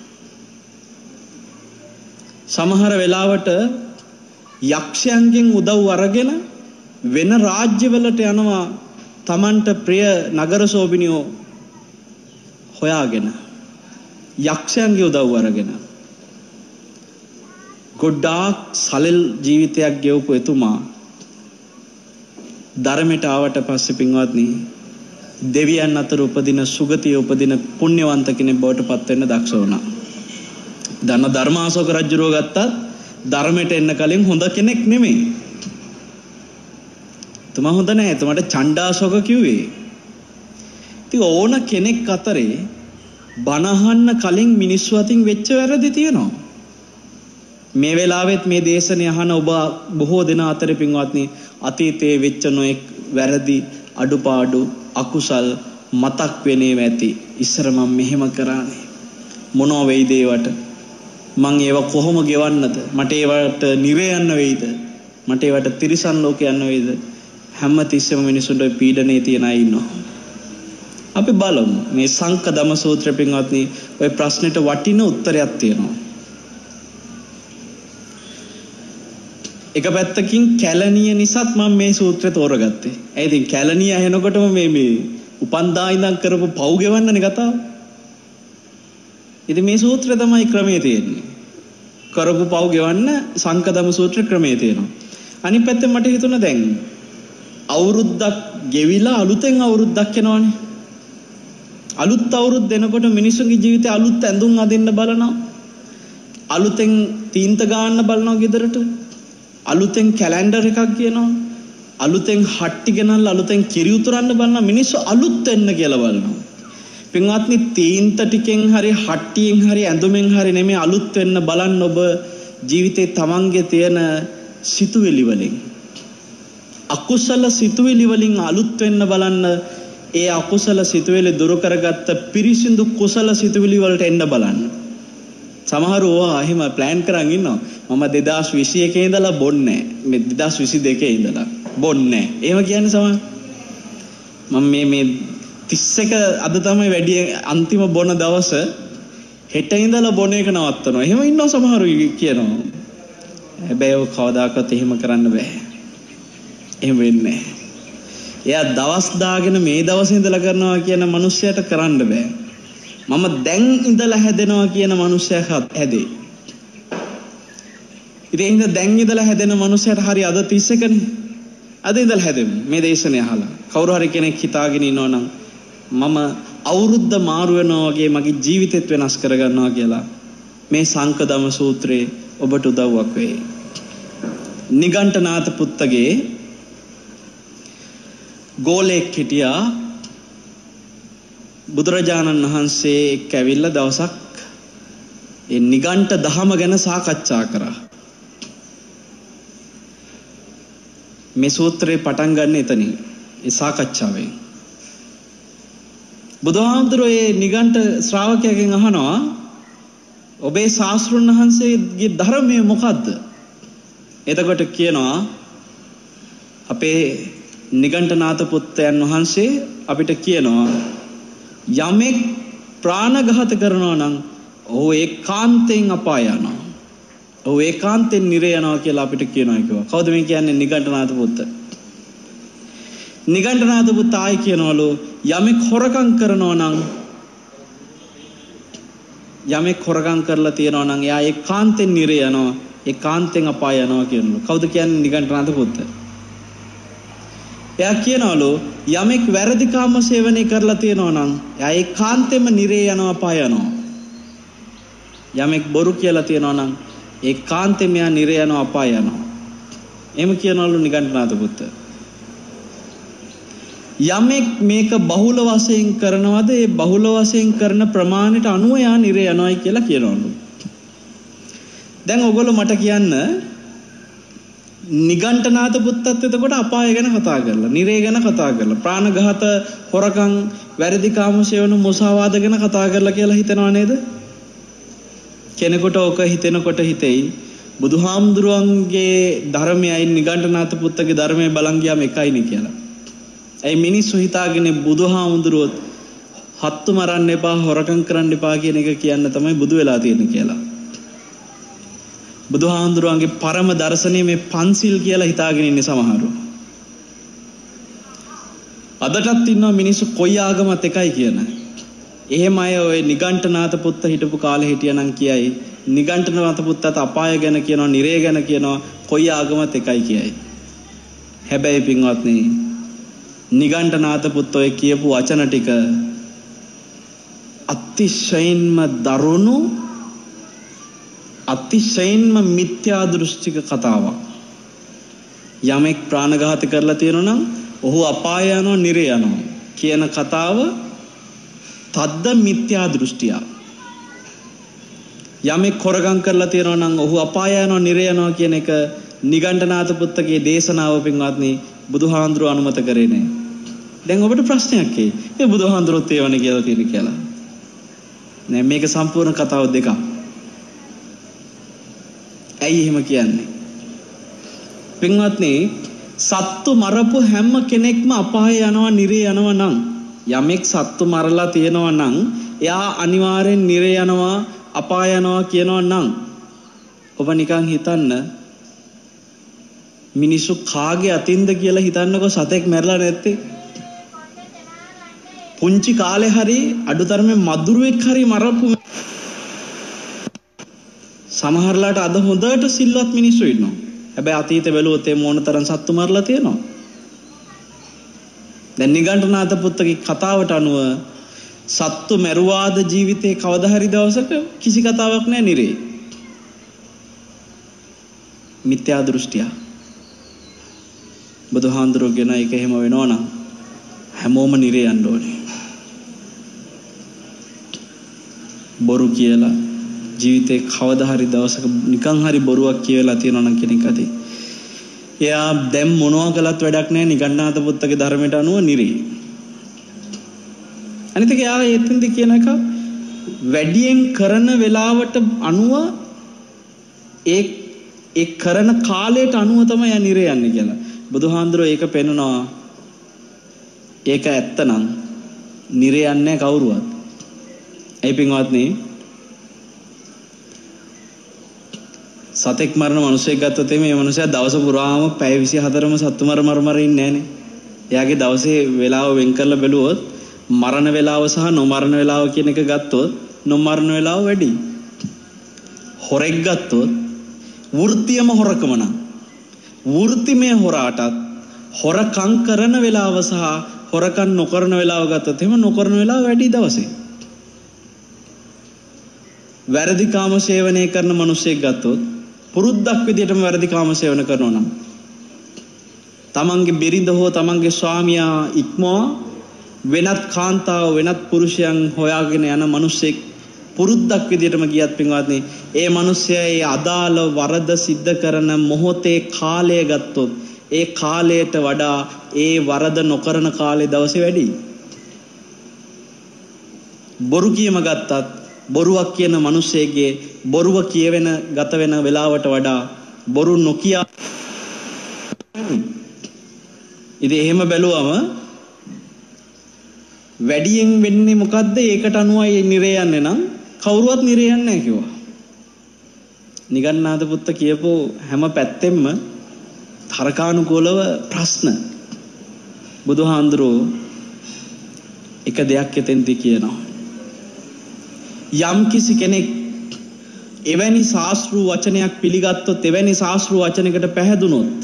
සමහර වෙලාවට යක්ෂයන්ගෙන් උදව් අරගෙන වෙන රාජ්‍යවලට යනවා තමන්ට ප්‍රිය නගර සෝබිනියෝ හොයාගෙන යක්ෂයන්ගේ උදව් අරගෙන ගොඩාක් සලල් ජීවිතයක් ගෙවපු එතුමා ධර්මයට ආවට පස්සේ පින්වත්නි දෙවියන් අතර උපදින සුගතිය උපදින පුණ්‍යවන්ත කෙනෙක් බවට පත් වෙන්න දක්ෂ වුණා. දන්න ධර්මාශෝක රජුරෝ ගත්තත් ධර්මයට එන්න කලින් හොඳ කෙනෙක් නෙමෙයි. එතුමා හොඳ නැහැ. එතුමාට ඡණ්ඩාශෝක කිව්වේ. ඉතින් ඕන කෙනෙක් අතරේ බනහන්න කලින් මිනිස්සු අතින් වෙච්ච වැරදි තියෙනවා. මේ වෙලාවෙත් මේ දේශනේ අහන ඔබ බොහෝ දෙනා අතරේ පින්වත්නි අතීතයේ වෙච්ච නොඑක් වැරදි අඩුපාඩු අකුසල් මතක් වෙනේව ඇති. ඉස්සර මම මෙහෙම කරානේ. මොනෝ වෙයිද ඒවට? මං ඒව කොහොම ගෙවන්නද? මට ඒවට නිරේ යන්න වෙයිද? මට ඒවට තිරිසන් ලෝකේ යන්න වෙයිද? හැම තිස්සෙම මිනිසුන්ට පීඩනේ තියන අය ඉන්නවා. අපි බලමු මේ සංකදම සූත්‍රය පින්වත්නි ඔය ප්‍රශ්නෙට වටින උත්තරයක් තියෙනවා. එක පැත්තකින් කැලණිය නිසාත් මම මේ සූත්‍රය තෝරගත්තේ. ඒ ඉතින් කැලණිය ඇහෙනකොටම මේ මේ උපන්දා ඉඳන් කරපු පව් ගෙවන්නනේ කතාව. ඉතින් මේ සූත්‍රය තමයි ක්‍රමයේ තියෙන්නේ. කරපු පව් ගෙවන්න සංකදම සූත්‍ර ක්‍රමයේ තියෙනවා. අනිත් පැත්තෙන් මට හිතුණා දැන් අවුරුද්දක් ගෙවිලා අලුතෙන් අවුරුද්දක් එනවනේ. අලුත් අවුරුද්ද දෙනකොට මිනිස්සුන්ගේ ජීවිතේ අලුත් ඇඳුම් අදින්න බලනවා. අලුතෙන් තීන්ත ගන්න බලනවා ගෙදරට. අලුතෙන් කැලෙන්ඩර් එකක් කියනවා. අලුතෙන් හට්ටි ගෙනල්ලා අලුතෙන් කිරි උතුරන්න බලනවා. මිනිස්සු අලුත් වෙන්න කියලා බලනවා. පින්වත්නි තීන්ත ටිකෙන් හරි හට්ටියෙන් හරි ඇඳුමෙන් හරි නෙමෙයි අලුත් වෙන්න බලන්න ඔබ ජීවිතේ තමන්ගේ තියෙන සිතුවිලි වලින්. අකුසල සිතුවිලි වලින් අලුත් වෙන්න බලන්න. ඒ අකුසල සිතුවිලි දුරු කරගත්ත පිරිසිදු කුසල සිතුවිලි වලට එන්න බලන්න. සමහරව ඕවා එහෙම ප්ලෑන් කරන් ඉන්නවා. මම දෙදාස් විසි එකේ ඉඳලා බොන්නේ නැහැ. මේ දෙදාස් විසි දෙකේ ඉඳලා බොන්නේ නැහැ. එහෙම කියන්නේ සමහර මම මේ මේ තිස් එක අද තමයි වැඩි අන්තිම බොන දවස හෙට ඉඳලා බොන එක නවත්තනවා. එහෙම ඉන්නවා සමහරු කියනවා. හැබැයි ඔය කවදාකවත් එහෙම කරන්න බෑ. එහෙම වෙන්නේ නැහැ. එයා දවස් දාගෙන මේ දවසේ ඉඳලා කරනවා කියන මිනිස්සයාට කරන්න බෑ. මම දැන් ඉඳලා හැදෙනවා කියන මිනිස්සයා හැදේ. ඉතින් ඉඳ දැන් ඉඳලා හැදෙන මිනිස්සයාට හරි අද තිස් එකනේ. අද ඉඳලා හැදෙමු. මේ දේශනේ අහලා. කවුරු හරි කෙනෙක් හිතාගෙන ඉන්නවා නම් මම අවුරුද්ද මාරු වෙනවා වගේ මගේ ජීවිතෙත් වෙනස් කරගන්නවා කියලා මේ සංකදම සූත්‍රයේ ඔබට උදව්වක් වෙයි. නිගණ්ඨනාත පුත්තගේ ගෝලෙක් හිටියා. බුදුරජාණන් වහන්සේ එක්ක ඇවිල්ලා දවසක් ඒ නිගණ්ඨ දහම ගැන සාකච්ඡා කරා. මේ සූත්‍රේ පටන් ගන්න එතනින්. ඒ සාකච්ඡාවෙන්. බුදුහාමුදුරුවෝ මේ නිගණ්ඨ ශ්‍රාවකයාගෙන් අහනවා ඔබේ ශාස්ත්‍රඥ වහන්සේගේ ධර්මය මොකද්ද? එතකොට කියනවා අපේ නිගණ්ඨනාථ පුත්තයන් වහන්සේ අපිට කියනවා යමෙක් ප්‍රාණඝාත කරනවා නම් ඔහු ඒකාන්තයෙන් අපාය යනවා. ඔහු ඒකාන්තයෙන් නිරේ යනවා කියලා අපිට කියනවා කිව්වා. කවුද මේ කියන්නේ? නිගණ්ඨනාථ පුත්ත. නිගණ්ඨනාථ පුත්ත ආයි කියනවලු යමෙක් හොරකම් කරනවා නම් යමෙක් හොරකම් කරලා තියනවා නම් එයා ඒකාන්තයෙන් නිරේ යනවා. ඒකාන්තයෙන් අපාය යනවා කියනවලු. කවුද කියන්නේ? නිගණ්ඨනාථ පුත්ත. එයා කියනවලු යමෙක් වැරදි කාම සේවනය කරලා තියනවා නම් එයා ඒකාන්තයෙන්ම නිරේ යනවා අපාය යනවා. යමෙක් බොරු කියලා තියනවා නම් ඒකාන්තයෙන්ම එයා නිරේ යනවා අපාය යනවා. එහෙම කියනවලු නිගණ්ඨනාථ පුත්ත. යමෙක් මේක බහුල වශයෙන් කරනවද ඒ බහුල වශයෙන් කරන ප්‍රමාණයට අනුව යා නිරේ යනවායි කියලා කියනවලු. දැන් ඔයගොල්ලෝ මට කියන්න නිගණ්ඨනාථ පුත්තත් එතකොට අපාය ගැන කතා කරලා, නිරේ ගැන කතා කරලා, ප්‍රාණඝාත, හොරකම්, වැරදි කාම සේවන, මුසාවාද ගැන කතා කරලා කියලා හිතනව නේද? කෙනෙකුට ඕක හිතෙනකොට හිතෙයි බුදුහාමුදුරුවන්ගේ ධර්මයයි නිගණ්ඨනාථ පුත්තගේ ධර්මය බලන් ගියාම එකයිනේ කියලා. ඒ මිනිස්සු හිතාගෙන බුදුහාමුදුරුවෝ හත්තු මරන්න එපා, හොරකම් කරන්න එපා කියන එක කියන්න තමයි බුදු වෙලා තියෙන්නේ කියලා. බුදුහාමුදුරුවන්ගේ පරම දර්ශනය මේ පන්සිල් කියලා හිතාගෙන ඉන්නේ සමහරව. අදටත් ඉන්නවා මිනිස්සු කොයි ආගමත් එකයි කියන. එහෙම අය ඔය නිගණ්ඨනාථ පුත්ත හිටපු කාලේ හිටියනම් කියයි නිගණ්ඨනාථ පුත්තත් අපාය ගැන කියනවා, නිරේ ගැන කියනවා, කොයි ආගමත් එකයි කියයි. හැබැයි පින්වත්නි නිගණ්ඨනාථ පුත්ත ඔය කියපු වචන ටික අතිශයින්ම දරුණු අතිශයින්ම මිත්‍යා දෘෂ්ටික කතාවක්. යමෙක් ප්‍රාණඝාත කරලා තියෙනවා නම් ඔහු අපාය යනවා, නිරේ යනවා කියන කතාව තද්ද මිත්‍යා දෘෂ්ටිය. යමෙක් හොරකම් කරලා තියෙනවා නම් ඔහු අපාය යනවා, නිරේ යනවා කියන එක නිගණ්ඨනාථ පුත්තගේ දේශනාව පින්වත්නි බුදුහාඳුරු අනුමත කරේ නැහැ. දැන් ඔබට ප්‍රශ්නයක් එයි. මේ බුදුහාඳුරුත් ඒවනේ කියලා තියෙන කියලා. නෑ, මේක සම්පූර්ණ කතාව දෙකක්. ඇයි එහෙම කියන්නේ? පින්වත්නි සත්තු මරපු හැම කෙනෙක්ම අපාය යනවා, නිරේ යනවා නම් යමෙක් සත්තු මරලා තියෙනවා නම් එයා අනිවාර්යෙන් නිරේ යනවා, අපාය යනවා කියනවා නම් ඔබ නිකන් හිතන්න මිනිස්සු කාගේ අතින්ද කියලා හිතන්නකො සතෙක් මැරලා නැත්තේ. පුංචි කාලේ හරි අඩුතරමේ මදුරුවෙක් හරි මරපු සමහරලාට අද හොඳට සිල්වත් මිනිස්සු ඉන්නවා. හැබැයි අතීතේ බැලුවොත් ඒ මොන තරම් සත්තු මරලා තියෙනවා. දැන් නිගණ්ඨනාථ පුත්තගේ කතාවට අනුව සත්තු මරුවාද ජීවිතේ කවදා හරි දවසක කිසි කතාවක් නැහැ නිරේ. මිත්‍යා දෘෂ්ටිය. බුදුහාඳුරෝ කියන එක එහෙම වෙනවනම් හැමෝම නිරේ යන්න ඕනේ. බොරු කියලා ජීවිතේ කවදා හරි දවසක නිකන් හරි බොරුවක් කියලා තියෙනවා නම් කෙනෙක් අතේ එයා දැන් මොනවා කළත් වැඩක් නැහැ. නිගණ්ඨනාථ පුත්තගේ ධර්මයට අනුව නිරේ. අනිත් එක යා එතෙන්ද කියන එක වැඩියෙන් කරන වෙලාවට අනුව ඒ ඒ කරන කාලයට අනුව තමයි යා නිරේ යන්නේ කියලා. බුදුහාඳුරෝ ඒක පෙන්නනවා. ඒක ඇත්තනම් නිරේ යන්නේ කවුරුවත්. ඒ පින්වත්නි සතෙක් මරන මිනිසෙක් ගත්තොත් මේ මිනිසයා දවස පුරාම පැය විසිහතරම සත්තු මර මර මර ඉන්නේ නැහනේ. එයාගේ දවසේ වෙලාව වෙන් කරලා බැලුවොත් මරණ වෙලාව සහ නොමරණ වෙලාව කියන එක ගත්තොත් නොමරණ වෙලාව වැඩි. හොරෙක් ගත්තොත් වෘත්තියම හොරකම නම් වෘත්තිමය හොරාටත් හොරකම් කරන වෙලාව සහ හොරකම් නොකරන වෙලාව ගත්තොත් එහෙම නොකරන වෙලාව වැඩි දවසේ. වැරදි කාම සේවනය කරන මිනිසෙක් ගත්තොත් පුරුද්දක් විදියටම වැරදි කාම සේවන කරනවා නම් තමන්ගේ බිරිඳ හෝ තමන්ගේ ස්වාමියා ඉක්මවා වෙනත් කාන්තාව වෙනත් පුරුෂයන් හොයාගෙන යන මිනිසෙක් පුරුද්දක් විදිහටම ගියත් පින්වත්නි ඒ මිනිස්සයා ඒ අදාළ වරද සිද්ධ කරන මොහොතේ කාලය ගත්තොත් ඒ කාලයට වඩා ඒ වරද නොකරන කාලේ දවසේ වැඩි. බොරු කීම ගත්තත් බොරුවක් කියන මිනිස්සෙගේ බොරුව කියවෙන ගත වෙන වෙලාවට වඩා බොරු නොකිය ඉතින් එහෙම බැලුවම වැඩියෙන් වෙන්නේ මොකද්ද? ඒකට අනුවයි නිරේ යන්නේ නම් කවුරුවත් නිරේ යන්නේ නැහැ කිව්වා. නිගන්නාථ පුත්ත කියපෝ හැම පැත්තෙම තරකානුකූලව ප්‍රශ්න. බුදුහාඳුරෝ එක දෙයක් එතෙන්දී කියනවා. යම් කිසි කෙනෙක් එවැනි ශාස්ත්‍රීය වචනයක් පිළිගත්තොත් එවැනි ශාස්ත්‍රීය වචනයකට පැහැදුනොත්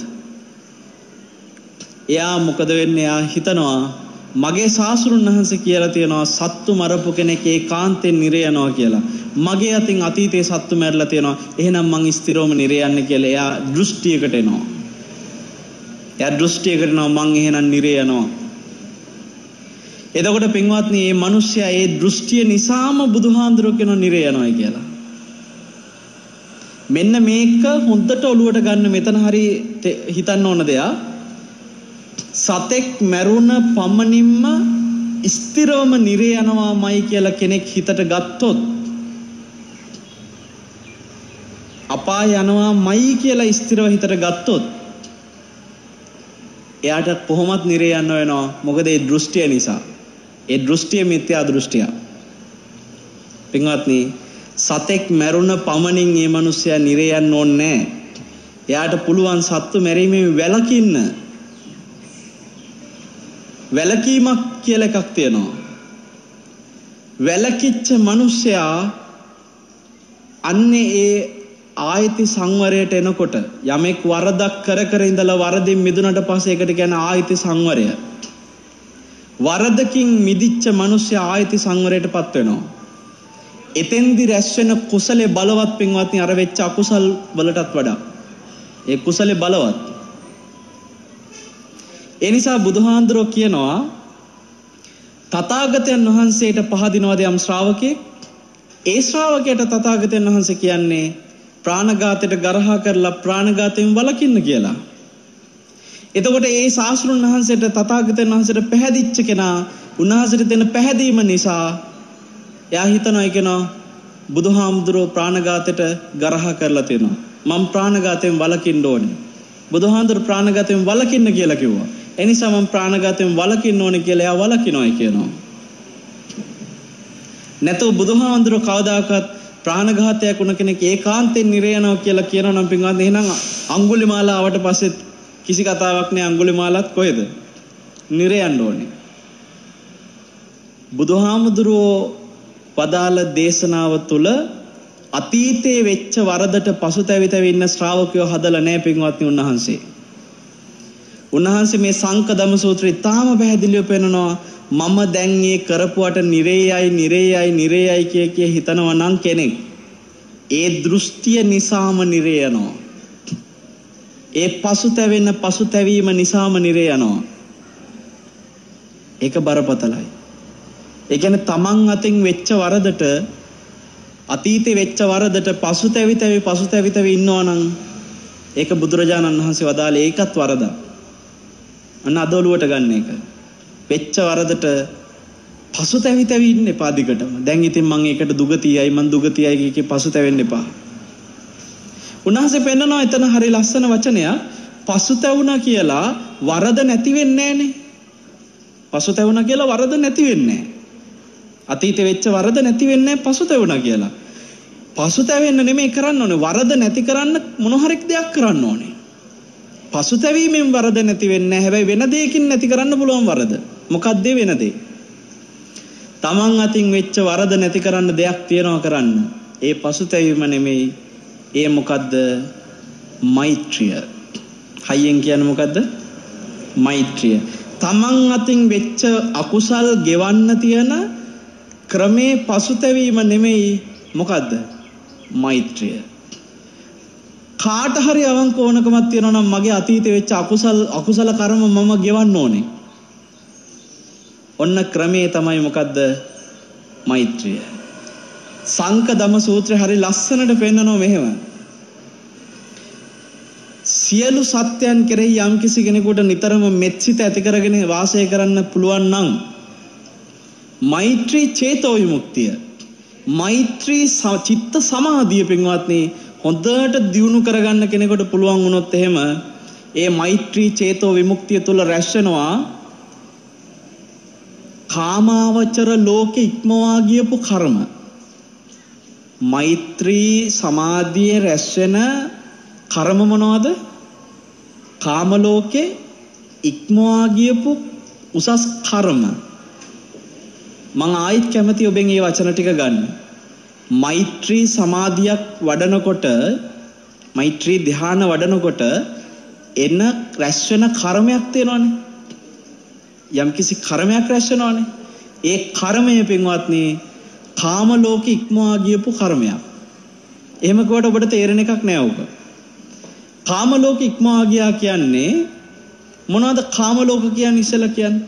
එයා මොකද වෙන්නේ? එයා හිතනවා මගේ ශාස්ත්‍රුන් වහන්සේ කියලා තියෙනවා සත්තු මරපු කෙනෙක් ඒකාන්තයෙන් නිරේ යනවා කියලා. මගේ අතින් අතීතයේ සත්තු මැරලා තියෙනවා. එහෙනම් මං ස්ථිරවම නිරේ යන්නේ කියලා එයා දෘෂ්ටියකට එනවා. එයා දෘෂ්ටියකට එනවා මං එහෙනම් නිරේ යනවා. එතකොට පින්වත්නි මේ මිනිස්සයා ඒ දෘෂ්ටිය නිසාම බුදුහාඳුරෝ කියන නිරේ යනවා කියලා. මෙන්න මේක හොඳට ඔලුවට ගන්න මෙතන හරි හිතන්න ඕන දෙයක්. සතෙක් මැරුණ පමණින්ම ස්ථිරවම නිරේ යනවාමයි කියලා කෙනෙක් හිතට ගත්තොත් අපාය යනවාමයි කියලා ස්ථිරව හිතට ගත්තොත් එයාට කොහොමත් නිරේ යන්න වෙනවා. මොකද ඒ දෘෂ්ටිය නිසා. ඒ දෘෂ්ටිය මිත්‍යා දෘෂ්ටිය. පින්වත්නි සතෙක් මැරුණ පමණින් මේ මිනිස්සයා නිරේ යන්න ඕනේ නැහැ. එයාට පුළුවන් සත්තු මැරීමෙන් වැළකින්න. වැලකීමක් කියලා එකක් තියෙනවා. වැලකිච්ච මිනිසයා අන්නේ ඒ ආයති සංවරයට එනකොට යමෙක් වරදක් කර කර ඉඳලා වරදින් මිදුණට පස්සේ ඒකට කියන ආයති සංවරය. වරදකින් මිදිච්ච මිනිසයා ආයති සංවරයටපත් වෙනවා. එතෙන්දි රැස් වෙන කුසලේ බලවත් පින්වත්නි අර වෙච්ච අකුසල් වලටත් වඩා. ඒ කුසලේ බලවත්. ඒ නිසා බුදුහාඳුරෝ කියනවා තථාගතයන් වහන්සේට පහදිනවද යම් ශ්‍රාවකෙක් ඒ ශ්‍රාවකයට තථාගතයන් වහන්සේ කියන්නේ ප්‍රාණඝාතයට ගරහා කරලා ප්‍රාණඝාතයෙන් වළකින්න කියලා. එතකොට ඒ ශාස්ත්‍රුන් වහන්සේට තථාගතයන් වහන්සේට පැහැදිච්ච කෙනා උන්වහන්සේට දෙන පැහැදීම නිසා එයා හිතනවා කියනවා බුදුහාමුදුරෝ ප්‍රාණඝාතයට ගරහා කරලා තියෙනවා. මම ප්‍රාණඝාතයෙන් වළකින්න ඕනේ. බුදුහාමුදුරෝ ප්‍රාණඝාතයෙන් වළකින්න කියලා කිව්වා. එනිසා මම ප්‍රාණඝාතයෙන් වළකින්න ඕනේ කියලා එයා වළකිනවයි කියනවා. නැතෝ බුදුහාමුදුරෝ කවදාකවත් ප්‍රාණඝාතයක් වුණ කෙනෙක් ඒකාන්තයෙන් නිරේ යනවා කියලා කියනවා නම් පින්වත්නි එහෙනම් අඟුලිමාලා ආවට පස්සේ කිසි කතාවක් නෑ. අඟුලිමාලත් කොහෙද? නිරේ යන්න ඕනේ. බුදුහාමුදුරෝ පදාල දේශනාව තුළ අතීතයේ වෙච්ච වරදට පසුතැවිතව ඉන්න ශ්‍රාවකයෝ හදලා නැහැ පින්වත්නි උන්වහන්සේ. උන්වහන්සේ මේ සංකදම සූත්‍රය තාම පැහැදිලිව පෙන්නනවා මම දැන් මේ කරපුවට නිරේයයි නිරේයයි නිරේයයි කිය කිය හිතනවා නම් කෙනෙක් ඒ දෘෂ්ටිය නිසාම නිරේ යනවා. ඒ පසුතැවෙන පසුතැවීම නිසාම නිරේ යනවා. ඒක බරපතලයි. ඒ කියන්නේ තමන් අතින් වෙච්ච වරදට අතීතේ වෙච්ච වරදට පසුතැවි තැවි පසුතැවි තැවි ඉන්නවා නම් ඒක බුදුරජාණන් වහන්සේ වදාළේ ඒකත් වරදක්. අන්න අදෝලුවට ගන්න එක. වෙච්ච වරදට පසුතැවි තැවි ඉන්න එපා දිගටම. දැන් ඉතින් මම ඒකට දුගතියයි මං දුගතියයි කිය පසුතැවෙන්න එපා. උන්වහන්සේ පෙන්නනවා එතන හරි ලස්සන වචනයක්. පසුතැවුණා කියලා වරද නැති වෙන්නේ නැහනේ. පසුතැවුණා කියලා වරද නැති වෙන්නේ නැහැ. අතීතේ වෙච්ච වරද නැති වෙන්නේ පසුතැවුණා කියලා. පසුතැවෙන්න නෙමෙයි කරන්න ඕනේ. වරද නැති කරන්න මොන හරි දෙයක් කරන්න ඕනේ. පසුතැවීමෙන් වරද නැති වෙන්නේ නැහැ. හැබැයි වෙන දෙයකින් නැති කරන්න පුළුවන් වරද. මොකක්ද වෙන දේ? තමන් අතින් වෙච්ච වරද නැති කරන්න දෙයක් තියනවා කරන්න. ඒ පසුතැවීම නෙමෙයි. ඒ මොකද්ද? මෛත්‍රිය. හයියෙන් කියන්නේ මොකද්ද? මෛත්‍රිය. තමන් අතින් වෙච්ච අකුසල් ගෙවන්න තියෙන ක්‍රමේ පසුතැවීම නෙමෙයි. මොකද්ද? මෛත්‍රිය. කාට හරි අවංක ඕනකමක් තියෙනවා නම් මගේ අතීතේ වෙච්ච අකුසල් අකුසල කර්ම මම ගෙවන්න ඕනේ. ඔන්න ක්‍රමේ තමයි මොකද්ද? මෛත්‍රිය. සංක දම සූත්‍රය හරි ලස්සනට පෙන්නනවා මෙහෙම. සියලු සත්‍යයන් කෙරෙහි යම් කිසි කෙනෙකුට නිතරම මෙත්සිත ඇති කරගෙන වාසය කරන්න පුළුවන් නම් මෛත්‍රී චේතෝ විමුක්තිය, මෛත්‍රී චිත්ත සමාධිය පින්වත්නි හොඳට දියුණු කරගන්න කෙනෙකුට පුළුවන් වුණොත් එහෙම ඒ මෛත්‍රී චේතෝ විමුක්තිය තුල රැස් වෙනවා කාමාවචර ලෝකෙ ඉක්මවා ගියපු කර්ම. මෛත්‍රී සමාධියේ රැස් වෙන කර්ම මොනවද? කාම ලෝකේ ඉක්මවා ගියපු උසස් කර්ම. මම ආයිත් කැමති ඔබෙන් මේ වචන ටික ගන්න. මෛත්‍රී සමාධියක් වඩනකොට, මෛත්‍රී ධ්‍යාන වඩනකොට එන රැස් වෙන කර්මයක් තියෙනවනේ. යම්කිසි කර්මයක් රැස් වෙනවනේ. ඒ කර්මය පින්වත්නි කාම ලෝකෙ ඉක්මවා ගියපු කර්මයක්. එහෙම කවට ඔබට තේරෙන එකක් නෑ ඔබ. කාම ලෝක ඉක්මවා ගියා කියන්නේ මොනවද? කාම ලෝක කියන්නේ ඉස්සෙල්ලා කියන්නේ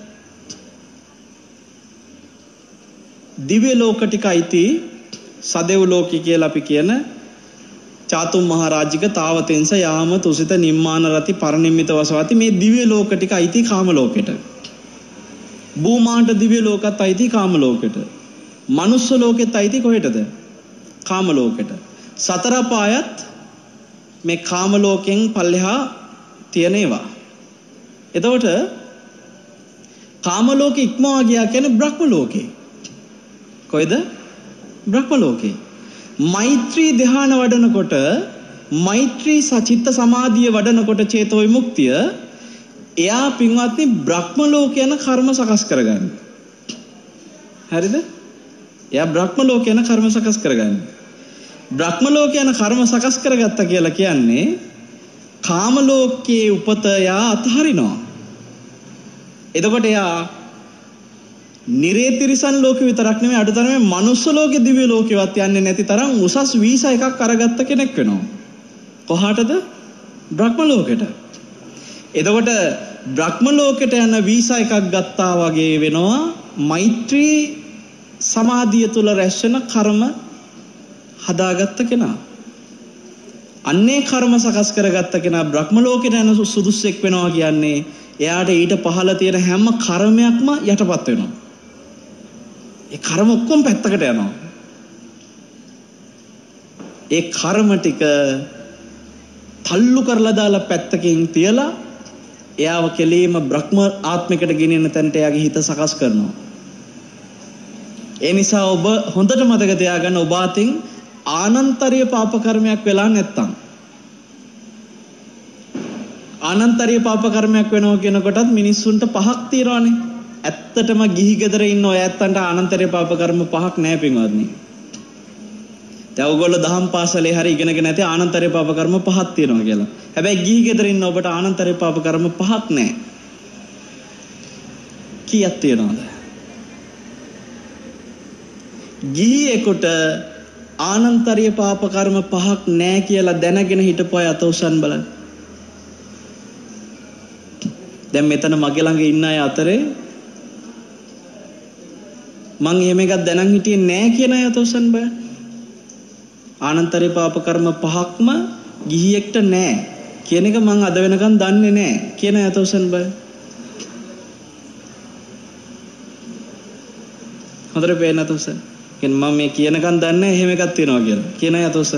දිව්‍ය ලෝක ටිකයිති සදෙව් ලෝකي කියලා අපි කියන චාතුම් මහරජික තාවතෙන්ස යාම තුසිත නිම්මාන රති පරිනිම්මිත වසවති මේ දිව්‍ය ලෝක ටිකයිති කාම ලෝකෙට. භූමාණ්ඩ දිව්‍ය ලෝකත් අයිති කාම ලෝකෙට. මනුස්ස ලෝකෙත් අයිති කොහෙටද? කාම ලෝකෙට. සතර පායත් මේ කාම ලෝකෙන් පල්ලෙහා තියෙන ඒවා. එතකොට කාම ලෝකෙ ඉක්මවා ගියා කියන්නේ බ්‍රහ්ම ලෝකේ. කොයිද? බ්‍රහ්ම ලෝකේ. මෛත්‍රී ධ්‍යාන වඩනකොට, මෛත්‍රී සචිත්ත සමාධිය වඩනකොට චේතෝ විමුක්තිය එයා පින්වත්නි බ්‍රහ්ම ලෝක යන කර්ම සකස් කරගන්න. හරිද? එයා බ්‍රහ්ම ලෝක යන කර්ම සකස් කරගන්න. බ්‍රහ්ම ලෝක යන කර්ම සකස් කරගත්තා කියලා කියන්නේ කාම ලෝකයේ උපත යා අතහරිනවා. එතකොට යා නිරේතිරිසන් ලෝකෙ විතරක් නෙමෙයි අඩුතරමේ මනුස්ස ලෝකෙ දිව්‍ය ලෝකෙවත් යන්නේ නැති තරම් උසස් වීසා එකක් අරගත්ත කෙනෙක් වෙනවා. කොහාටද? බ්‍රහ්ම ලෝකෙට. එතකොට බ්‍රහ්ම ලෝකෙට යන වීසා එකක් ගත්තා වගේ වෙනවා මෛත්‍රී සමාධිය තුල රැස් වෙන කර්ම හදාගත්ත කෙනා. අන්නේ කර්ම සකස් කරගත්ත කෙනා බ්‍රහ්ම ලෝකෙට යන සුදුස්සෙක් වෙනවා කියන්නේ එයාට ඊට පහළ තියෙන හැම කර්මයක්ම යටපත් වෙනවා. ඒ කර්ම ඔක්කොම පැත්තකට යනවා. ඒ කර්ම ටික තල්ලු කරලා දාලා පැත්තකින් තියලා එයාව කෙලීම බ්‍රහ්ම ආත්මිකට ගෙනියන තැනට එයාගේ හිත සකස් කරනවා. ඒ නිසා ඔබ හොඳට මතක තියාගන්න ඔබ අතින් ආනන්තරීය පාප කර්මයක් වෙලා නැත්තම් ආනන්තරීය පාප කර්මයක් වෙනවා කියනකොටත් මිනිස්සුන්ට පහක් තියනවානේ. ඇත්තටම ගිහි ගෙදර ඉන්න ඔය ඇත්තන්ට ආනන්තරීය පාප කර්ම පහක් නැහැ පින්වත්නි. දැන් ඔයගොල්ලෝ දහම් පාසලේ හරි ඉගෙනගෙන නැති ආනන්තරීය පාප කර්ම පහක් තියෙනවා කියලා. හැබැයි ගිහි ගෙදර ඉන්න ඔබට ආනන්තරීය පාප කර්ම පහක් නැහැ. කීයක් තියෙනවද? ගිහියෙකුට ආනන්තරීය පාප කර්ම පහක් නැහැ කියලා දැනගෙන හිටපු අය අත උස්සන් බලන්න. දැන් මෙතන මගේ ළඟ ඉන්න අය අතරේ මං එහෙම එකක් දැනන් හිටියේ නැහැ කියන අය අත උස්සන් බලන්න. ආනන්තරීය පාප කර්ම පහක්ම ගිහියෙක්ට නැහැ කියන එක මං අද වෙනකන් දන්නේ නැහැ කියන අය අත උස්සන් බලන්න. හොඳට පේන්න අත උස්සන්. කියන්නේ මම මේ කියනකන් දන්නේ එහෙම එකක් තියෙනවා කියලා. කියන අය අත උස්සන්.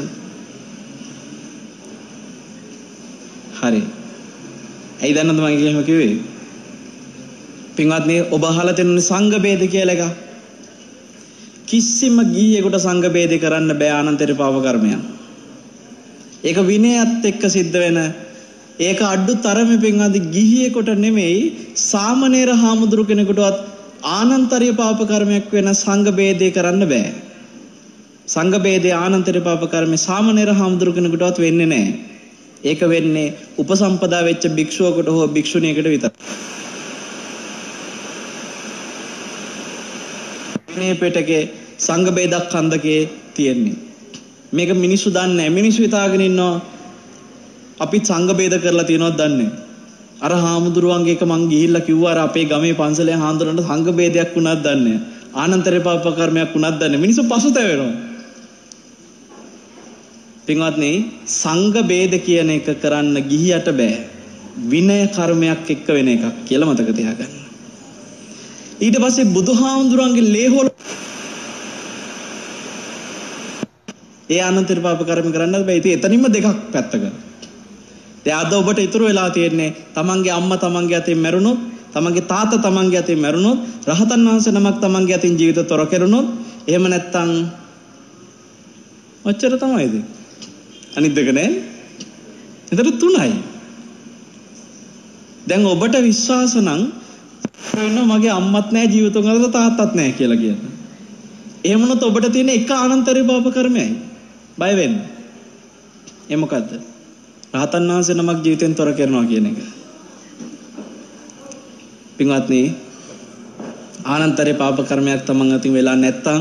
හරි. ඇයි දන්නවද මම එහෙම කිව්වේ? පින්වත්නි ඔබ අහලා තියෙන සංඝ ભેද කියලා එක. කිසිම ගිහියෙකුට සංඝ ભેද කරන්න බෑ ආනන්තරීය පාප කර්මයක්. ඒක විනයත් එක්ක සිද්ධ වෙන. ඒක අඩු තරමේ පින්වත්නි ගිහියෙකුට නෙමෙයි සාමණේර හාමුදුරු කෙනෙකුටවත් ආනන්තරීය පාප කර්මයක් වෙන සංඝ ભેදේ කරන්න බෑ. සංඝ ભેදේ ආනන්තරීය පාප කර්මේ සාමණේර හාමුදුරු කෙනෙකුටවත් වෙන්නේ නැහැ. ඒක වෙන්නේ උපසම්පදා වෙච්ච භික්ෂුවකට හෝ භික්ෂුණියකට විතරයි. මේ පිටකේ සංඝ ભેදක් ඛණ්ඩකේ තියෙන්නේ. මේක මිනිස්සු දන්නේ නැහැ. මිනිස්සු හිතාගෙන ඉන්නවා අපි සංඝ ભેද කරලා තියෙනවද දන්නේ නැහැ. අර හාමුදුරුවන්ගේ එක මං ගිහිල්ලා කිව්වා අර අපේ ගමේ පන්සලේ හාමුදුරන්ට සංඝ ભેදයක් වුණාද දන්නේ නැහැ. ආනන්තරීය පාප කර්මයක් වුණාද දන්නේ නැහැ. මිනිස්සු පසුතැවෙනවා. පින්වත්නි සංඝ ભેද කියන එක කරන්න ගිහියට බෑ. විනය කර්මයක් එක්ක වෙන එකක් කියලා මතක තියාගන්න. ඊට පස්සේ බුදුහාමුදුරන්ගේ ලේහොල ඒ අනන්තර පාප කර්ම කරන්නත් බෑ. ඉතින් එතනින්ම දෙකක් පැත්තක. දැන් අද ඔබට ඉතුරු වෙලා තියෙන්නේ තමන්ගේ අම්මා තමන්ගේ අතින් මැරුණොත්, තමන්ගේ තාත්තා තමන්ගේ අතින් මැරුණොත්, රහතන් වහන්සේ නමක් තමන්ගේ අතින් ජීවිත තොර කෙරුණොත්, එහෙම නැත්තම් ඔච්චර තමයිද? අනිත් දෙක නෑ. එතන තුනයි. දැන් ඔබට විශ්වාස නම් වෙන මගේ අම්මත් නෑ ජීවිතේ ගත තාත්තත් නෑ කියලා කියන. එහෙම වුණොත් ඔබට තියෙන එක අනන්තර පාප කර්මයයි. බය වෙන්න. ඒ මොකද්ද? රහතන් වහන්සේ නමක් ජීවිතෙන් තොර කරනවා කියන එක. පින්වත්නි අනන්තර පාප කර්මයක් තමන් අතින් වෙලා නැත්තම්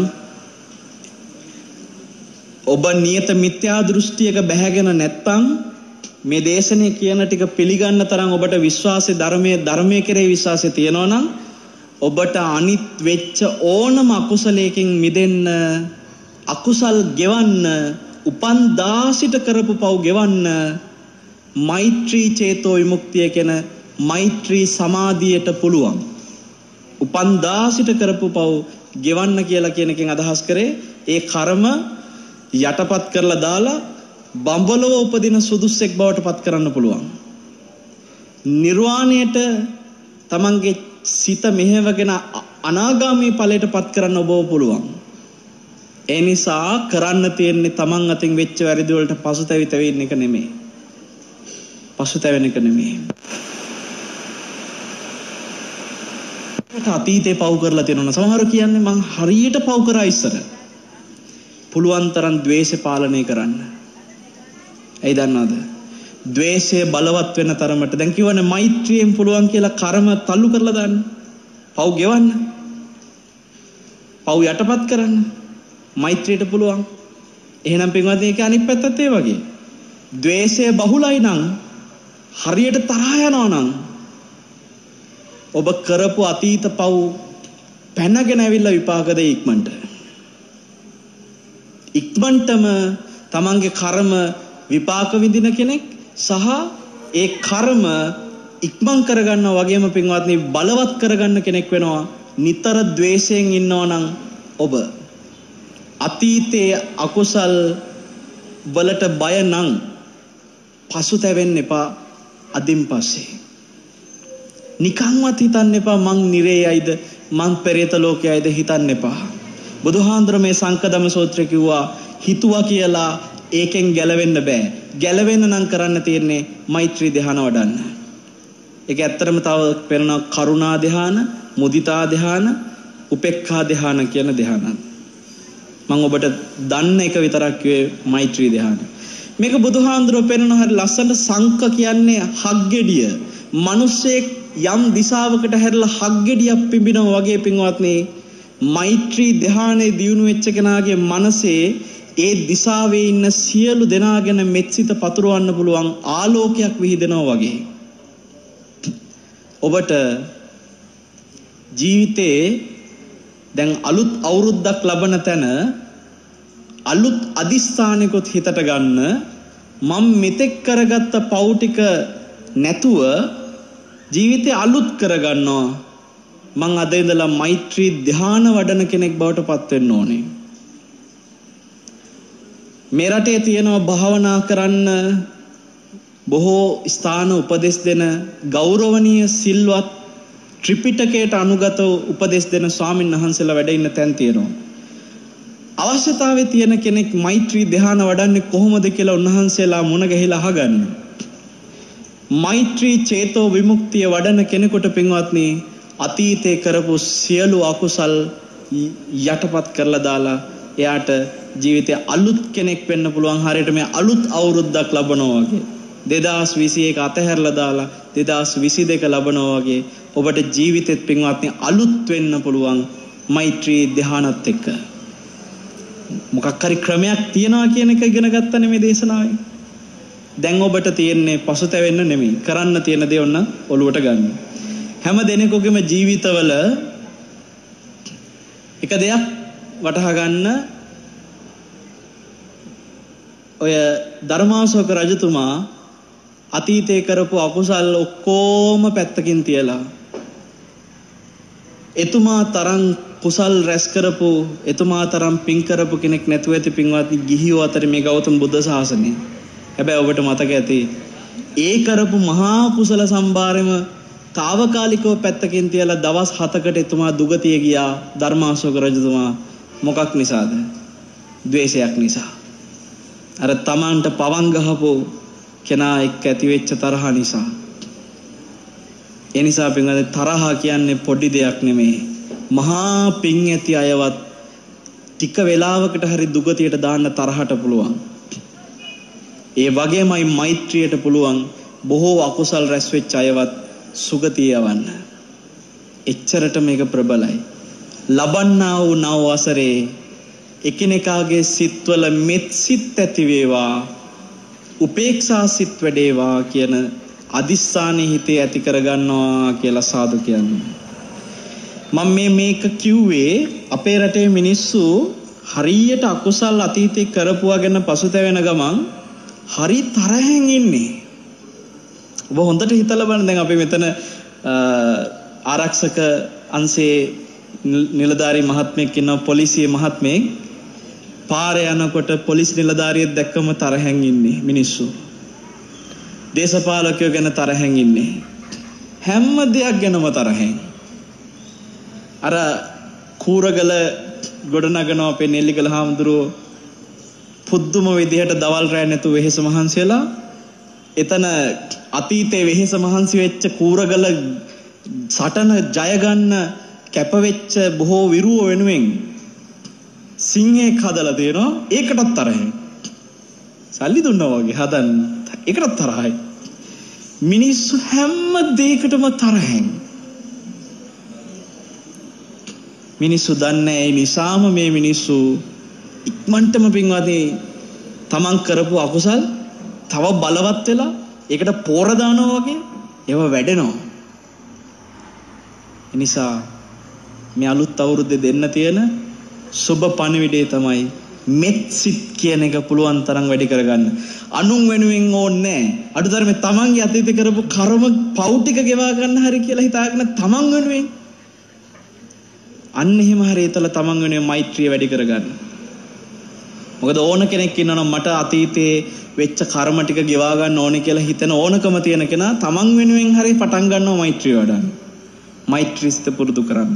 ඔබ නියත මිත්‍යා දෘෂ්ටියක බැහැගෙන නැත්තම් මේ දේශනේ කියන ටික පිළිගන්න තරම් ඔබට විශ්වාසයේ ධර්මයේ ධර්මයේ කෙරෙහි විශ්වාසය තියෙනවා නම් ඔබට අනිත් වෙච්ච ඕනම අකුසලයකින් මිදෙන්න අකුසල් ගෙවන්න උපන් දාසිට කරපු පව් ගෙවන්න මෛත්‍රී චේතෝ විමුක්තිය කියන මෛත්‍රී සමාධියට පුළුවන්. උපන් දාසිට කරපු පව් ගෙවන්න කියලා කියන එකෙන් අදහස් කරේ ඒ කර්ම යටපත් කරලා දාලා බඹලව උපදින සුදුස්සෙක් බවට පත් කරන්න පුළුවන්. නිර්වාණයට තමන්ගේ සිත මෙහෙවගෙන අනාගාමී ඵලයට පත් කරන්න ඔබව පුළුවන්. ඒ නිසා කරන්න තියෙන්නේ තමන් අතින් වෙච්ච වැරදි වලට පසුතැවි තැවි ඉන්න එක නෙමෙයි. පසුතැවෙන එක නෙමෙයි. අතීතේ පව් කරලා තියෙනවා. සමහරව කියන්නේ මං හරියට පව් කරා ඉස්සර. පුළුවන් තරම් ද්වේෂය පාලනය කරන්න. ඇයි දන්නවද? ද්වේෂය බලවත් වෙන තරමට දැන් කියවනේ මෛත්‍රියෙන් පුළුවන් කියලා කර්ම තල්ලු කරලා දාන්න. පව් ගෙවන්න. පව් යටපත් කරන්න. මෛත්‍රියට පුළුවන්. එහෙනම් පින්වත්නි ඒක අනිත් පැත්තත් ඒ වගේ. ද්වේෂය බහුලයි නම් හරියට තරහ යනවා නම් ඔබ කරපු අතීත පව් පැනගෙන ඇවිල්ලා විපාක දෙයි ඉක්මනට. ඉක්මනටම තමන්ගේ කර්ම විපාක විඳින කෙනෙක් සහ ඒ කර්ම ඉක්මන් කරගන්නවා වගේම පින්වත්නි බලවත් කරගන්න කෙනෙක් වෙනවා. නිතර ද්වේෂයෙන් ඉන්නවා නම් ඔබ අතීතයේ අකුසල් වලට බය නම් පසුතැවෙන්න එපා. අදින් පස්සේ නිකන්වත් හිතන්න එපා මං නිරේයයිද මං පෙරේත ලෝකයයිද හිතන්න එපා. බුදුහාඳුර මේ සංකදම සූත්‍රය කිව්වා හිතුවා කියලා ඒකෙන් ගැලවෙන්න බෑ. ගැලවෙන්න නම් කරන්න තියෙන්නේ මෛත්‍රී ධ්‍යාන වඩන්න. ඒක ඇත්තටම තව පෙරණ කරුණා ධ්‍යාන, මුදිතා ධ්‍යාන, උපේක්ඛා ධ්‍යාන කියන ධ්‍යාන. මම ඔබට දන්න එක විතරක් කිව්වේ මෛත්‍රී ධ්‍යාන. මේක බුදුහාඳුර පෙරණ හරි ලස්සනට සංක කියන්නේ හග්ගෙඩිය. මිනිස්සෙක් යම් දිශාවකට හැරිලා හග්ගෙඩියක් පිඹිනවා වගේ පින්වත්නි මෛත්‍රී ධ්‍යානයේ දියුණු වෙච්ච කෙනාගේ මනසේ ඒ දිශාවේ ඉන්න සියලු දෙනා ගැන මෙත්සිත පතුරවන්න පුළුවන් ආලෝකයක් විහිදෙනවා වගේ. ඔබට ජීවිතේ දැන් අලුත් අවුරුද්දක් ලබන තැන අලුත් අදිස්ථානිකොත් හිතට ගන්න මම මෙතෙක් කරගත්ත පව් ටික නැතුව ජීවිතේ අලුත් කරගන්නවා. මං අද ඉඳලා මෛත්‍රී ධ්‍යාන වඩන කෙනෙක් බවට පත් වෙන්න ඕනේ. මේ රටේ තියෙනවා භාවනා කරන්න බොහෝ ස්ථාන උපදෙස් දෙන ගෞරවනීය සිල්වත් ත්‍රිපිටකයට අනුගත උපදෙස් දෙන ස්වාමීන් වහන්සේලා වැඩ ඉන්න තැන් තියෙනවා. අවශ්‍යතාවයේ තියෙන කෙනෙක් මෛත්‍රී ධ්‍යාන වඩන්නේ කොහොමද කියලා උන්වහන්සේලා මුණ ගැහිලා අහගන්න. මෛත්‍රී චේතෝ විමුක්තිය වඩන කෙනෙකුට පින්වත්නි අතීතේ කරපු සියලු අකුසල් යටපත් කරලා දාලා එයාට ජීවිතේ අලුත් කෙනෙක් වෙන්න පුළුවන්. හරියට මේ අලුත් අවුරුද්දක් ලබනවා වගේ දෙදාස් විසි එක අතහැරලා දාලා දෙදාස් විසි දෙක ලබනවා වගේ ඔබට ජීවිතෙත් පින්වත්නි අලුත් වෙන්න පුළුවන් මෛත්‍රී ධ්‍යානත් එක්ක. මොකක් හරි ක්‍රමයක් තියනවා කියන එක ඉගෙන ගත්තනේ මේ දේශනාවේ. දැන් ඔබට තියෙන්නේ පසුතැවෙන්න නෙමෙයි කරන්න තියෙන දේ ඔන්න ඔලුවට ගන්න. හැම දිනෙකගේම ජීවිතවල එක දෙයක් වටහා ගන්න ඔය ධර්මාශෝක රජතුමා අතීතේ කරපු අකුසල් ඔක්කොම පැත්තකින් තියලා එතුමා තරම් කුසල් රැස් කරපු එතුමා තරම් පින් කරපු කෙනෙක් නැතුව ඇති පින්වත්නි ගිහියෝ අතර මේ ගෞතම බුද්ධ ශාසනය. හැබැයි ඔබට මතක ඇති ඒ කරපු මහා කුසල සම්භාරෙම తాවකාලිකව පැත්තකින් තියලා දවස් හතකට එතුමා දුගතිය ගියා ධර්මාශෝක රජතුමා. මොකක් නිසාද? ද්වේෂයක් නිසා. අර තමන්ට පවන් ගහපු කෙනා එක්ක ඇති වෙච්ච තරහ නිසා. ඒ නිසා පින්වත්නි තරහ කියන්නේ පොඩි දෙයක් නෙමෙයි. මහා පින් ඇති අයවත් ටික වෙලාවකට හරි දුගතියට දාන්න තරහට පුළුවන්. ඒ වගේමයි මෛත්‍රියට පුළුවන් බොහෝ අකුසල් රැස් වෙච්ච අයවත් සුගතිය යවන්න. එච්චරට මේක ප්‍රබලයි. ලබන්නා වූ නව වසරේ එකිනෙකාගේ සිත්වල මෙත් සිත් ඇති වේවා, උපේක්ෂා සිත් වැඩේවා කියන අදිස්ථානයේ හිතේ ඇති කරගන්නවා කියලා සාදු කියන්නේ. මම මේ මේක කිව්වේ අපේ රටේ මිනිස්සු හරියට අකුසල් අතීතේ කරපුවා ගැන පසුතැවෙන ගමන් හරි තරහෙන් ඉන්නේ. ඔබ හොඳට හිතලා බලන්න. දැන් අපි මෙතන ආරක්ෂක අංශයේ නිලධාරී මහත්මයෙක් ඉන්නවා, පොලිසිය මහත්මයෙක්. පාරේ යනකොට පොලිස් නිලධාරියෙක් දැක්කම තරහෙන් ඉන්නේ මිනිස්සු. දේශපාලකයෝ ගැන තරහෙන් ඉන්නේ. හැම දෙයක් ගැනම තරහෙන්. අර කූරගල ගොඩනගනවා අපේ නෙල්ලිගල හාමුදුරුවෝ පුදුම විදිහට දවල් රැ නැතුව වෙහෙස මහන්සියලා එතන අතීතයේ වෙහෙස මහන්සි වෙච්ච කූරගල සටන ජය ගන්න කැප වෙච්ච බොහෝ විරුව වෙනුවෙන් සිංහෙක් හදලා දෙනවා. ඒකටත් තරහයි. සල්ලි දුන්නා වගේ හදන්න. ඒකටත් තරහයි. මිනිස්සු හැම දෙයකටම තරහෙන්. මිනිස්සු දන්නේ ඒ නිසාම මේ මිනිස්සු ඉක්මනටම පින්වත්නි තමන් කරපු අකුසල් තව බලවත් වෙලා ඒකට පෝර දානවා වගේ ඒව වැඩෙනවා. ඒ නිසා මේ අලුත් අවුරුද්දේ දෙන්න තියෙන සුබ පණිවිඩය තමයි මෙත් සිත් කියන එක පුළුවන් තරම් වැඩි කරගන්න. අනුන් වෙනුවෙන් ඕනේ නැහැ. අඩුතරමේ තමන්ගේ අතීතේ කරපු කර්ම පව් ටික ගෙවා ගන්න හරි කියලා හිතාගෙන තමන් වෙනුවෙන් අන්න එහෙම හරි ඒතල තමන් වෙනුවෙන් මෛත්‍රිය වැඩි කරගන්න. මොකද ඕන කෙනෙක් ඉන්නවනම් මට අතීතේ වෙච්ච කර්ම ටික ගෙවා ගන්න ඕනේ කියලා හිතන ඕනකම තියෙන කෙනා තමන් වෙනුවෙන් හරි පටන් ගන්නවා මෛත්‍රිය වඩන්න. මෛත්‍රී සිත පුරුදු කරන්න.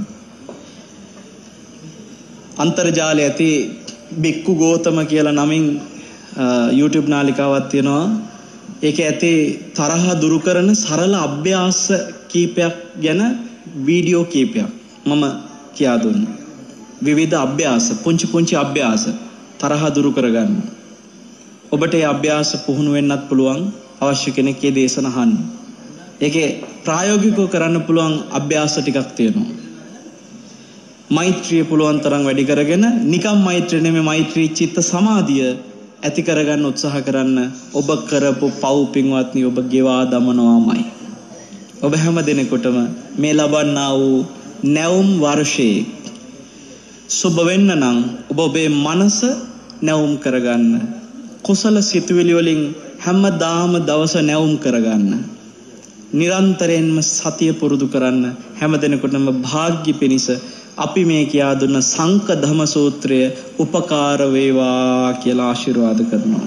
අන්තර්ජාලයේ ඇති බික්කු ගෝතම කියලා නමින් YouTube නාලිකාවක් තියෙනවා. ඒකේ ඇති තරහ දුරු කරන සරල අභ්‍යාස කීපයක් ගැන වීඩියෝ කීපයක් මම කියා දුන්නා. විවිධ අභ්‍යාස, පුංචි පුංචි අභ්‍යාස තරහ දුරු කරගන්න. ඔබට මේ අභ්‍යාස පුහුණු වෙන්නත් පුළුවන්. අවශ්‍ය කෙනෙක් මේ දේශන අහන්න. ඒකේ ප්‍රායෝගිකව කරන්න පුළුවන් අභ්‍යාස ටිකක් තියෙනවා. මෛත්‍රිය පුළුවන් තරම් වැඩි කරගෙන නිකම් මෛත්‍රිය නෙමෙයි මෛත්‍රී චිත්ත සමාධිය ඇති කරගන්න උත්සාහ කරන්න. ඔබ කරපු පව් පින්වත්නි ඔබ ගෙවා දමනවාමයි. ඔබ හැම දිනෙකටම මේ ලබන්නා වූ නැවුම් වර්ෂයේ සුබ වෙන්න නම් ඔබ ඔබේ මනස නැවුම් කරගන්න. කුසල සිතුවිලි වලින් හැමදාම දවස නැවුම් කරගන්න. නිරන්තරයෙන්ම සතිය පුරුදු කරන්න. හැම දිනෙකටම භාග්‍ය පිණිස අපි මේ කියා දුන්න සංක ධම සූත්‍රය උපකාර වේවා කියලා ආශිර්වාද කරනවා.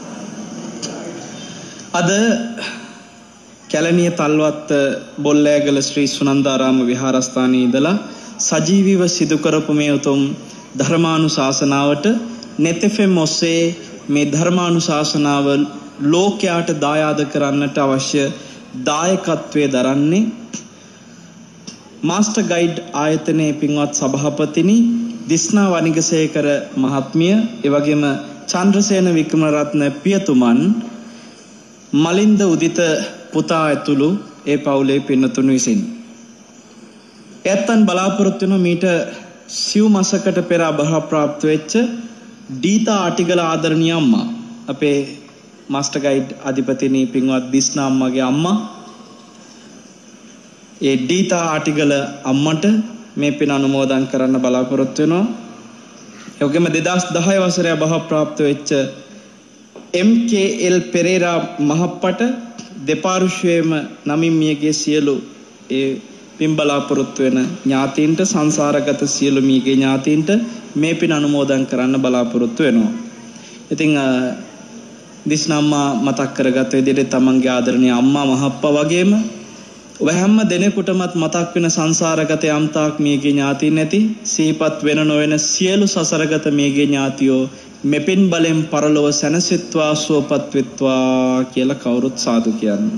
අද කැලණිය තල්වත්ත බොල්ලෑගල ශ්‍රී සුනන්දාරාම විහාරස්ථානයේ ඉඳලා සජීවීව සිදු කරපු මේ උතුම් ධර්මානුශාසනාවට net F M ඔස්සේ මේ ධර්මානුශාසනාව ලෝකයට දායාද කරන්නට අවශ්‍ය දායකත්වයේ දරන්නේ මාස්ටර් ගයිඩ් ආයතනයේ පින්වත් සභාපතිනි දිස්නා වනිගසේකර මහත්මිය, ඒ වගේම චන්ද්‍රසේන වික්‍රමරත්න පියතුමන්, මලින්ද උදිත පුතා ඇතුළු ඒ පවුලේ පින්නතුණු විසින් එයත්න් බලාපොරොත්තු වෙන මීට සිව් මාසකට පෙර අභාව ප්‍රාප්ත වෙච්ච දීතා ආටිගල ආදරණීය අම්මා, අපේ මාස්ටර් ගයිඩ් අධිපතිනි පින්වත් දිස්නා අම්මගේ අම්මා, ඒ දීතා ආටිගල අම්මට මේ පින අනුමෝදන් කරන්න බලාපොරොත්තු වෙනවා. ඒ වගේම දෙදාස් දහය වසරේ අභාව ප්‍රාප්ත වෙච්ච එම් කේ එල් පෙරේරා මහප්පට දෙපාර්ශ්වයේම නමින් මියගේ සියලු ඒ පින් බලාපොරොත්තු වෙන ඥාතීන්ට සංසාරගත සියලු මියගේ ඥාතීන්ට මේ පින් අනුමෝදන් කරන්න බලාපොරොත්තු වෙනවා. ඉතින් දිස්නම්මා මතක් කරගත්ත විදිහට තමන්ගේ ආදරණීය අම්මා මහප්පා වගේම ඔබ හැම දෙනෙකුටමත් මතක් වෙන සංසාරගත යම්තාක් මියගේ ඥාතීන් නැති සිහිපත් වෙන නොවන සියලු සසරගත මියගේ ඥාතියෝ මෙපින් බලෙන් පරලොව සැනසෙත්වා සුවපත් වෙත්වා කියලා කවුරුත් සාදු කියන්නේ.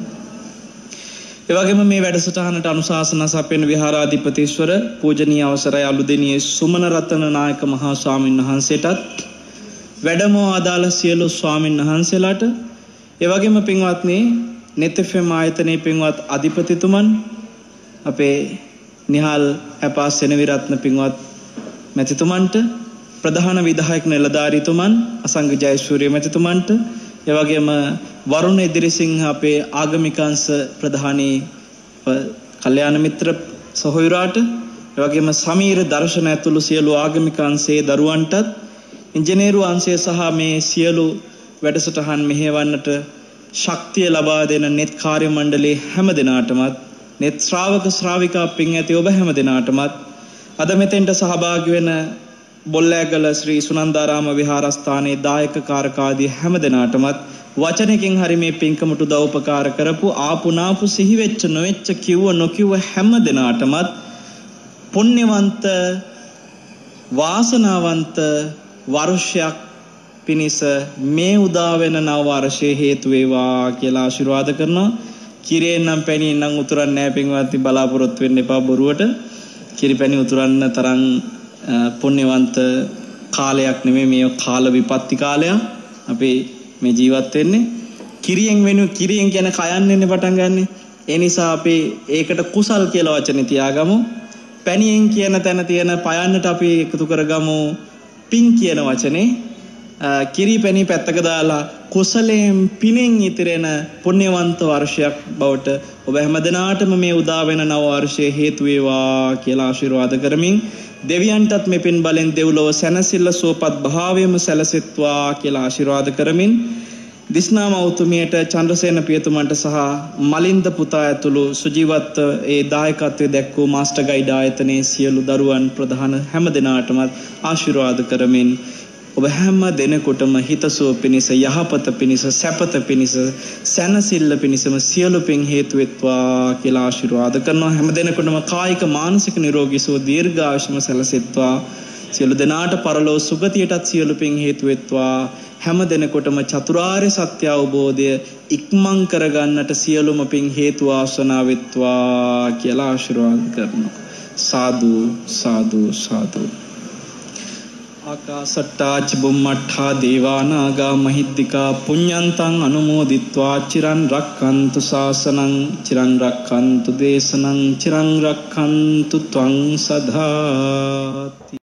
ඒ වගේම මේ වැඩසටහනට අනුශාසනා සපයන විහාරාධිපතිස්වර පූජනීය අවසරයි අලුදෙණියේ සුමන රතන නායක මහා ස්වාමීන් වහන්සේටත් වැඩම ආදාළ සියලු ස්වාමීන් වහන්සේලාට ඒ වගේම පින්වත්නි නෙත් එෆ් එම් ආයතනයේ පින්වත් අධිපතිතුමන් අපේ නිහාල් ඇපා සෙනවිරත්න පින්වත් මැතිතුමන්ට ප්‍රධාන විධායක නිලධාරීතුමන් අසංග ජයසූරිය මැතිතුමන්ට ඒ වගේම වරුණ ඉදිරිසිංහ අපේ ආගමික අංශ ප්‍රධානී කල්යාණ මිත්‍ර සහෝදරාට ඒ වගේම සමීර දර්ශන ඇතුළු සියලු ආගමික අංශයේ දරුවන්ටත් ඉංජිනේරු අංශය සහ මේ සියලු වැඩසටහන් මෙහෙවන්නට ශක්තිය ලබා දෙන නෙත් කාර්ය මණ්ඩලයේ හැම දිනාටමත් නෙත් ශ්‍රාවක ශ්‍රාවිකා පින් ඇති ඔබ හැම දිනාටමත් අද මෙතෙන්ට සහභාගී වෙන බොල්ලෑගල ශ්‍රී සුනන්දාරාම විහාරස්ථානයේ දායක කාරකාදී හැම දිනාටමත් වචනකින් හරි මේ පින්කමට උදව් උපකාර කරපු ආපු නාපු සිහි වෙච්ච නොවෙච්ච කිව්ව නොකිව්ව හැම දිනාටමත් පුණ්‍යවන්ත වාසනාවන්ත වර්ෂයක් පිණිස මේ උදා වෙන නව වර්ෂයේ හේතු වේවා කියලා ආශිර්වාද කරනවා. කිරියෙන් නම් පැණියෙන් නම් උතුරන්නේ නැහැ පින්වත්නි, බලාපොරොත්තු වෙන්න එපා බොරුවට. කිරි පැණි උතුරන්න තරම් පුණ්‍යවන්ත කාලයක් නෙමෙයි මේ කාල විපත්ති කාලයක්. අපි මේ ජීවත් වෙන්නේ කිරියෙන් වෙනු කිරියෙන් කියන කයන්නෙන්නේ පටන් ගන්නෙ. ඒ නිසා අපි ඒකට කුසල් කියලා වචනේ තියාගමු. පැණියෙන් කියන තැන තියෙන පයන්නට අපි එකතු කරගමු පින් කියන වචනේ. කිරි පැණි පැත්තක දාලා කුසලයෙන් පිනෙන් ඉතිරෙන පුණ්‍යවන්ත වර්ෂයක් බවට ඔබ හැමදෙනාටම මේ උදා වෙන නව වර්ෂයේ හේතු වේවා කියලා ආශිර්වාද කරමින් දෙවියන්ටත් මේ පින් බලෙන් දෙව්ලොව සැනසෙල්ල සුවපත් භාවයම සැලසෙත්වා කියලා ආශිර්වාද කරමින් දිස්නාම උතුමියට චන්ද්‍රසේන පියතුමන්ට සහ මලින්ද පුතා ඇතුළු සුජීවත් ඒ දායකත්වයේ දැක්වූ මාස්ටර් ගයිඩ් ආයතනයේ සියලු දරුවන් ප්‍රධාන හැම දෙනාටම ආශිර්වාද කරමින් ඔබ හැම දෙනෙකුටම හිතසුව පිණිස යහපත පිණිස සැපත පිණිස සැනසෙල්ල පිණිසම සියලු පින් හේතු වෙත්වා කියලා ආශිර්වාද කරනවා. හැම දෙනෙකුටම කායික මානසික නිරෝගී සුව දීර්ඝායුෂම සැලසෙත්වා. සියලු දෙනාට පරලෝ සුගතියටත් සියලු පින් හේතු වෙත්වා. හැම දෙනෙකුටම චතුරාර්ය සත්‍ය අවබෝධය ඉක්මන් කරගන්නට සියලුම පින් හේතු ආසනා වෙත්වා කියලා ආශිර්වාද කරනවා. සාදු සාදු සාදු. ආකාසට්ටා චුම්මට්ඨා දේවානාගා මහිද්దికා පුඤ්ඤන්තං අනුමෝදිත්වා චිරන් රක්ඛන්තු ශාසනං චිරන් රක්ඛන්තු දේශනං චිරන් රක්ඛන්තු ත්වං සදාති.